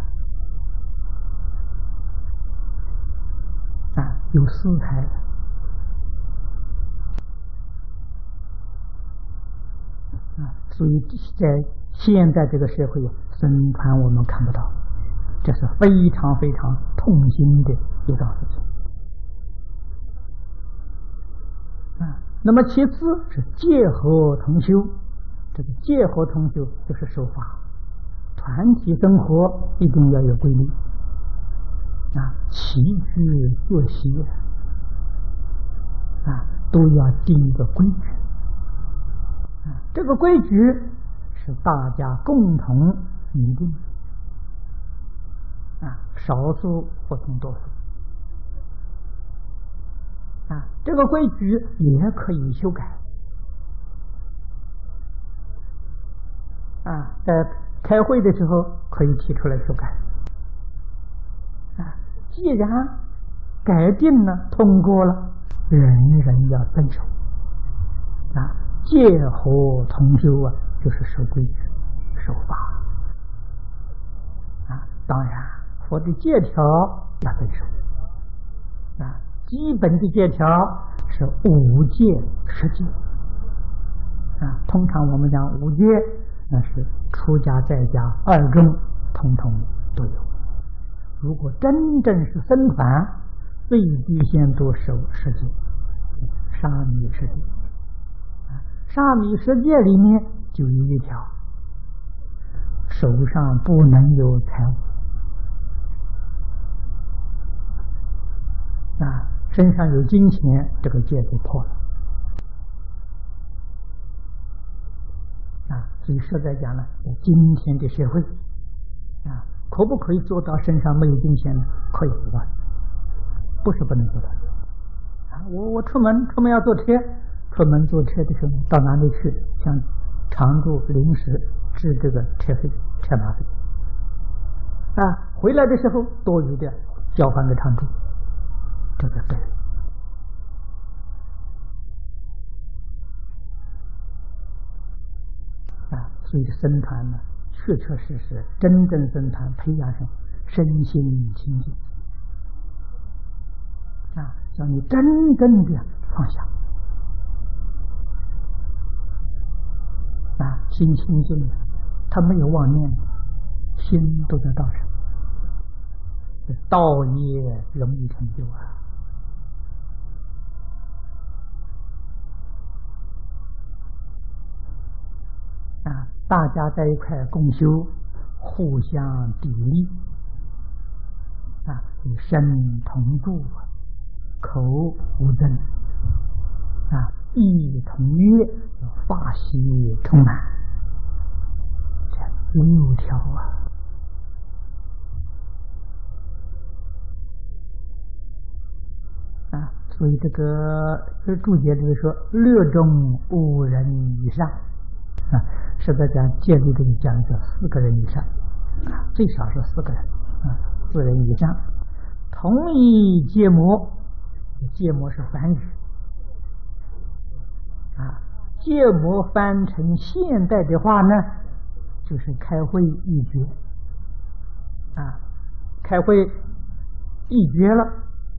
有私财的所以在现在这个社会僧团我们看不到，这是非常非常痛心的一桩事情那么其次是戒和同修，这个戒和同修就是守法，团体生活一定要有规律起居作息都要定一个规矩这个规矩是大家共同拟定少数服从多数这个规矩也可以修改在开会的时候可以提出来修改既然改定了通过了，人人要遵守戒和同修就是守规矩守法当然佛的戒条要遵守基本的戒条是5戒10戒通常我们讲5戒那是出家在家2众统统都有，如果真正是僧团最低限度守10戒沙弥10戒沙弥10戒里面就有一条，手上不能有财物身上有金钱，这个戒就破了所以实在讲呢，在今天的社会可不可以做到身上没有金钱呢？可以做到，不是不能做到我出门要坐车，出门坐车的时候到哪里去，像常住临时支这个车费车马费回来的时候多余的交还给常住，这个对所以僧团呢确确实实真正僧团培养成身心清净叫你真正的放下心清净他没有妄念，心都在道上，道业容易成就大家在一块共修，互相砥砺身同住，口无争意同悦，法喜充满，这6条所以这个注解里说6中5人以上实在讲戒律这里讲是4个人以上最少是4个人4人以上同一戒摩，戒摩是梵语戒摩翻成现代的话呢，就是开会议决开会议决了，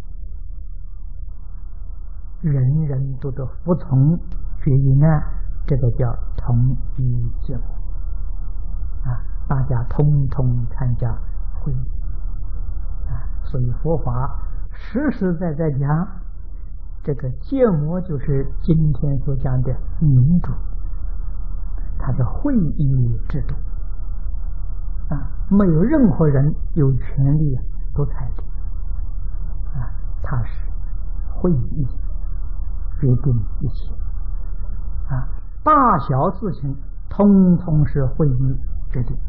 人人都得服从决议案，这个叫同一戒摩大家通通参加会议所以佛法实实在在讲，这个戒摩就是今天所讲的民主，它是会议制度没有任何人有权利不采的它是会议决定一切大小事情通通是会议决定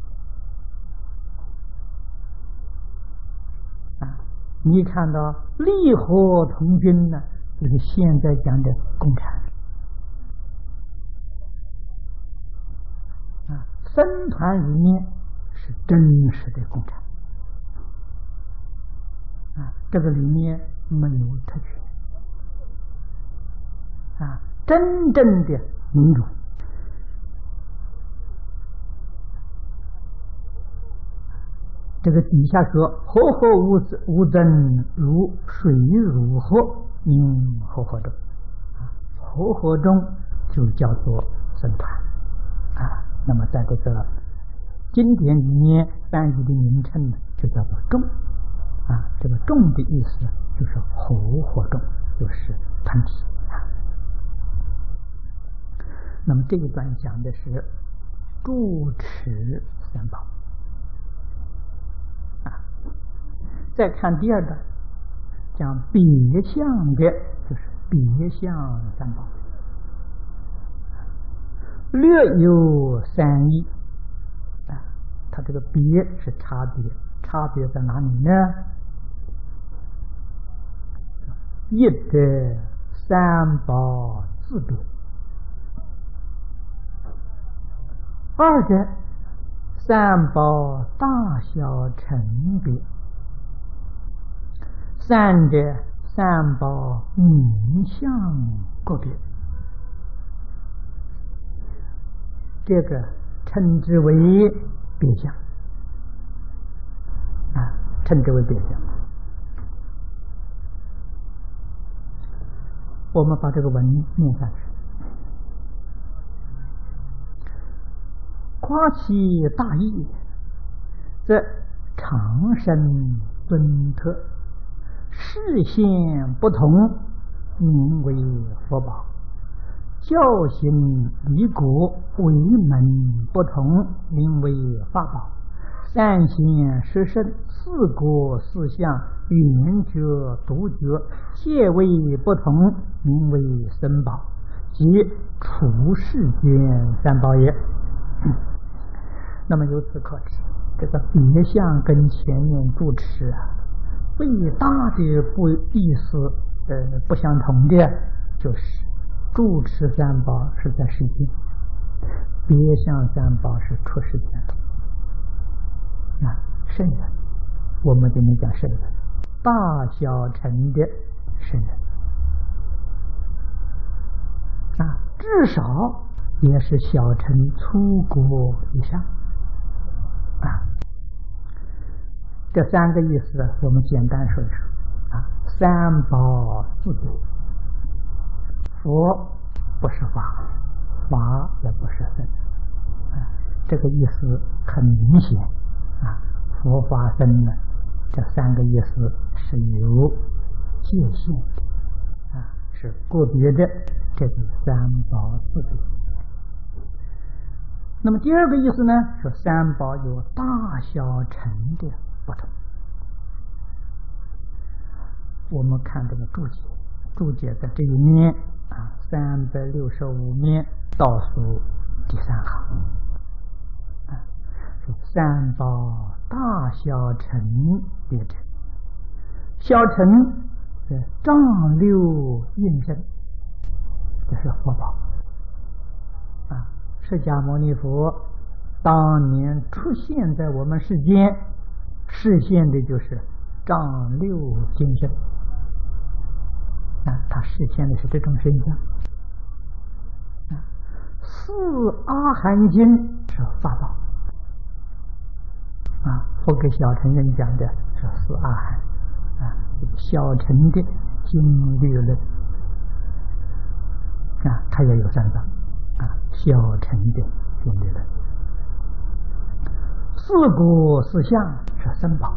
你看到利和同军呢，就是现在讲的共产僧团里面是真实的共产啊，这个里面没有特权啊，真正的民主。这个底下说和合无争，如水如河，名和合中。和合中就叫做僧团啊。那么在这个经典里面翻译的名称呢，就叫做众啊。这个众的意思就是和合众，就是团体啊。那么这一段讲的是住持三宝。再看第二段，讲别相的，就是别相三宝，略有三义啊。它这个别是差别，差别在哪里呢？一的三宝自别，二的三宝大小成别，三的三宝名相个别，这个称之为别相啊，称之为别相。我们把这个文念下去。夸其大义，则长生尊特，视线不同，名为佛宝；教行离国，为门不同，名为法宝；三贤十圣，四果四相，圆觉独觉，戒位不同，名为僧宝，即处世间三宝也。那么由此可知，这个别相跟前面住持啊，最大的不意思不相同的，就是住持三宝是在世间，别相三宝是出世间的。啊，圣人，我们今天讲圣人，大小乘的圣人啊，至少也是小乘出国以上啊。这三个意思我们简单说一说啊。三宝自别，佛不是法，法也不是僧啊，这个意思很明显啊。佛法僧呢，这三个意思是有界限的啊，是个别的，这是三宝自别。那么第二个意思呢，说三宝有大小乘的不同。我们看这个注解，注解在这一面啊，365面倒数第3行啊，说三宝大小乘别称，小乘是丈六应身，这是佛宝啊。释迦牟尼佛当年出现在我们世间，示现的就是丈六金身啊，他示现的是这种身相啊。四阿含经是法宝啊，佛给小乘人讲的是四阿含啊，小乘的经律论啊，它也有三藏啊，小乘的经律论。四果四相是僧宝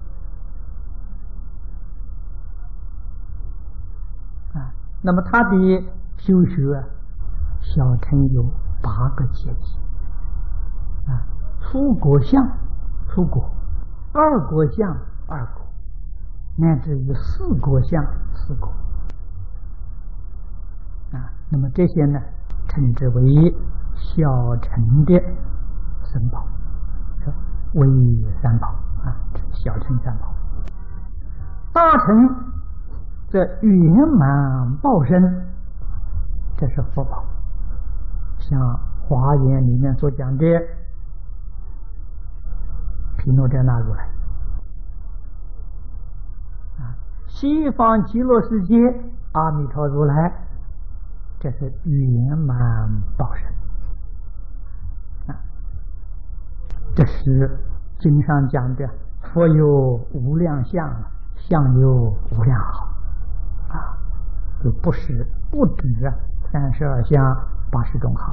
啊。那么他的修学小乘有8个阶级啊，初果相初果，二果相二果，乃至于四果相四果啊。那么这些呢，称之为小乘的僧宝，为三宝啊，小乘三宝。大乘这圆满报身，这是佛宝，像华严里面所讲的毗卢遮那如来啊，西方极乐世界阿弥陀如来，这是圆满报身啊。这是经上讲的，佛有无量相，相有无量好啊，就不止32相80种好。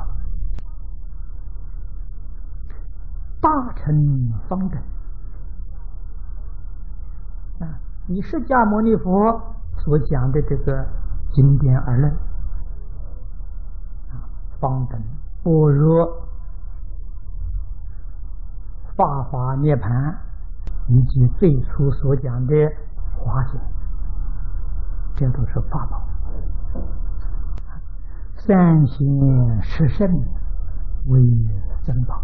大乘方等啊，以释迦牟尼佛所讲的这个经典而论啊，方等般若法华涅槃，以及最初所讲的华显，这都是法宝。三贤十圣为珍宝。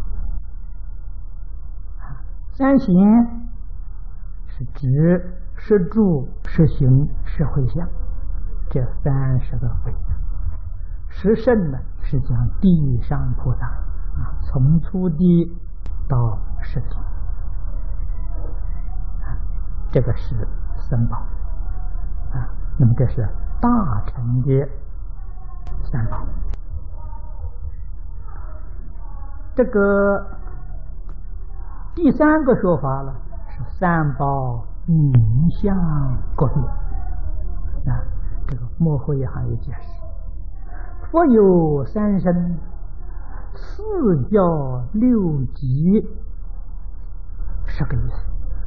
三贤是指十住、十行、十回向这30个位。十圣呢是讲地上菩萨啊，从初地到十地啊，这个是三宝啊。那么这是大乘的三宝。这个第三个说法了，是三宝名相各别啊。这个末后一行有解释：佛有三身，四教六极，是个意思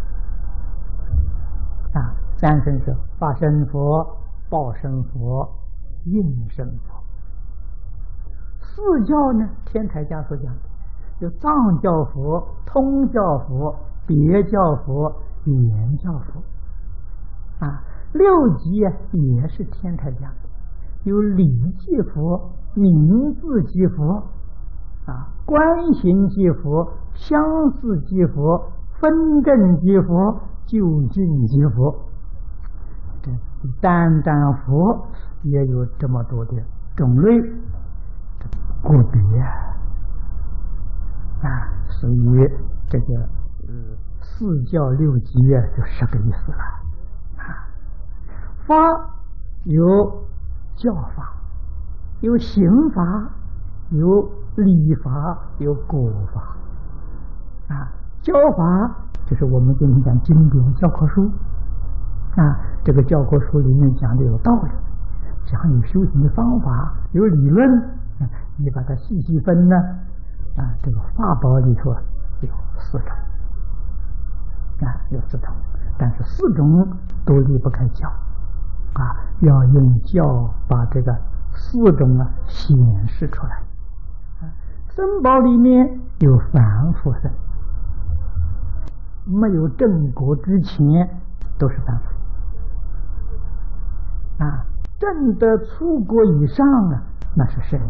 啊。三身是法身佛、报身佛、应身佛。四教呢，天台家所讲的有藏教佛、通教佛、别教佛、言教佛啊。六极啊也是天台讲的，有理即佛、名字即佛啊，观行即佛、相似即佛、分证即佛、究竟即佛。这单单佛也有这么多的种类，个别啊，所以这个四教六极就是个意思了啊。法有教法，有刑法，有理法，有果法啊。教法就是我们今天讲经典教科书啊，这个教科书里面讲的有道理，讲有修行的方法，有理论，你把它细细分呢啊，这个法宝里头有4种啊，有4种，但是4种都离不开教啊，要用教把这个4种啊显示出来啊。僧宝里面有凡夫僧，没有正果之前都是凡夫啊，正得出国以上啊，那是圣人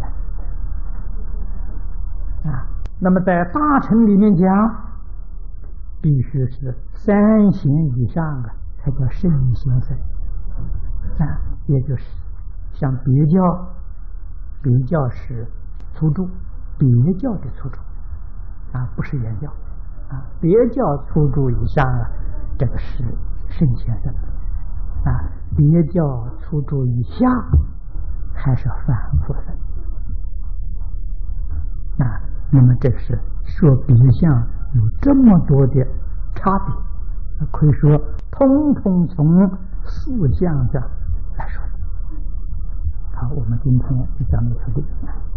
啊。那么在大乘里面讲，必须是3贤以上啊，才叫圣贤僧啊。也就是像别教是初住，别教的初住啊，不是原教啊。别教初住以上啊，这个是圣贤僧啊。别教初住以下还是凡夫僧啊。那么这是说别相有这么多的差别，可以说通通从4相上来说。好，我们今天就讲到这里。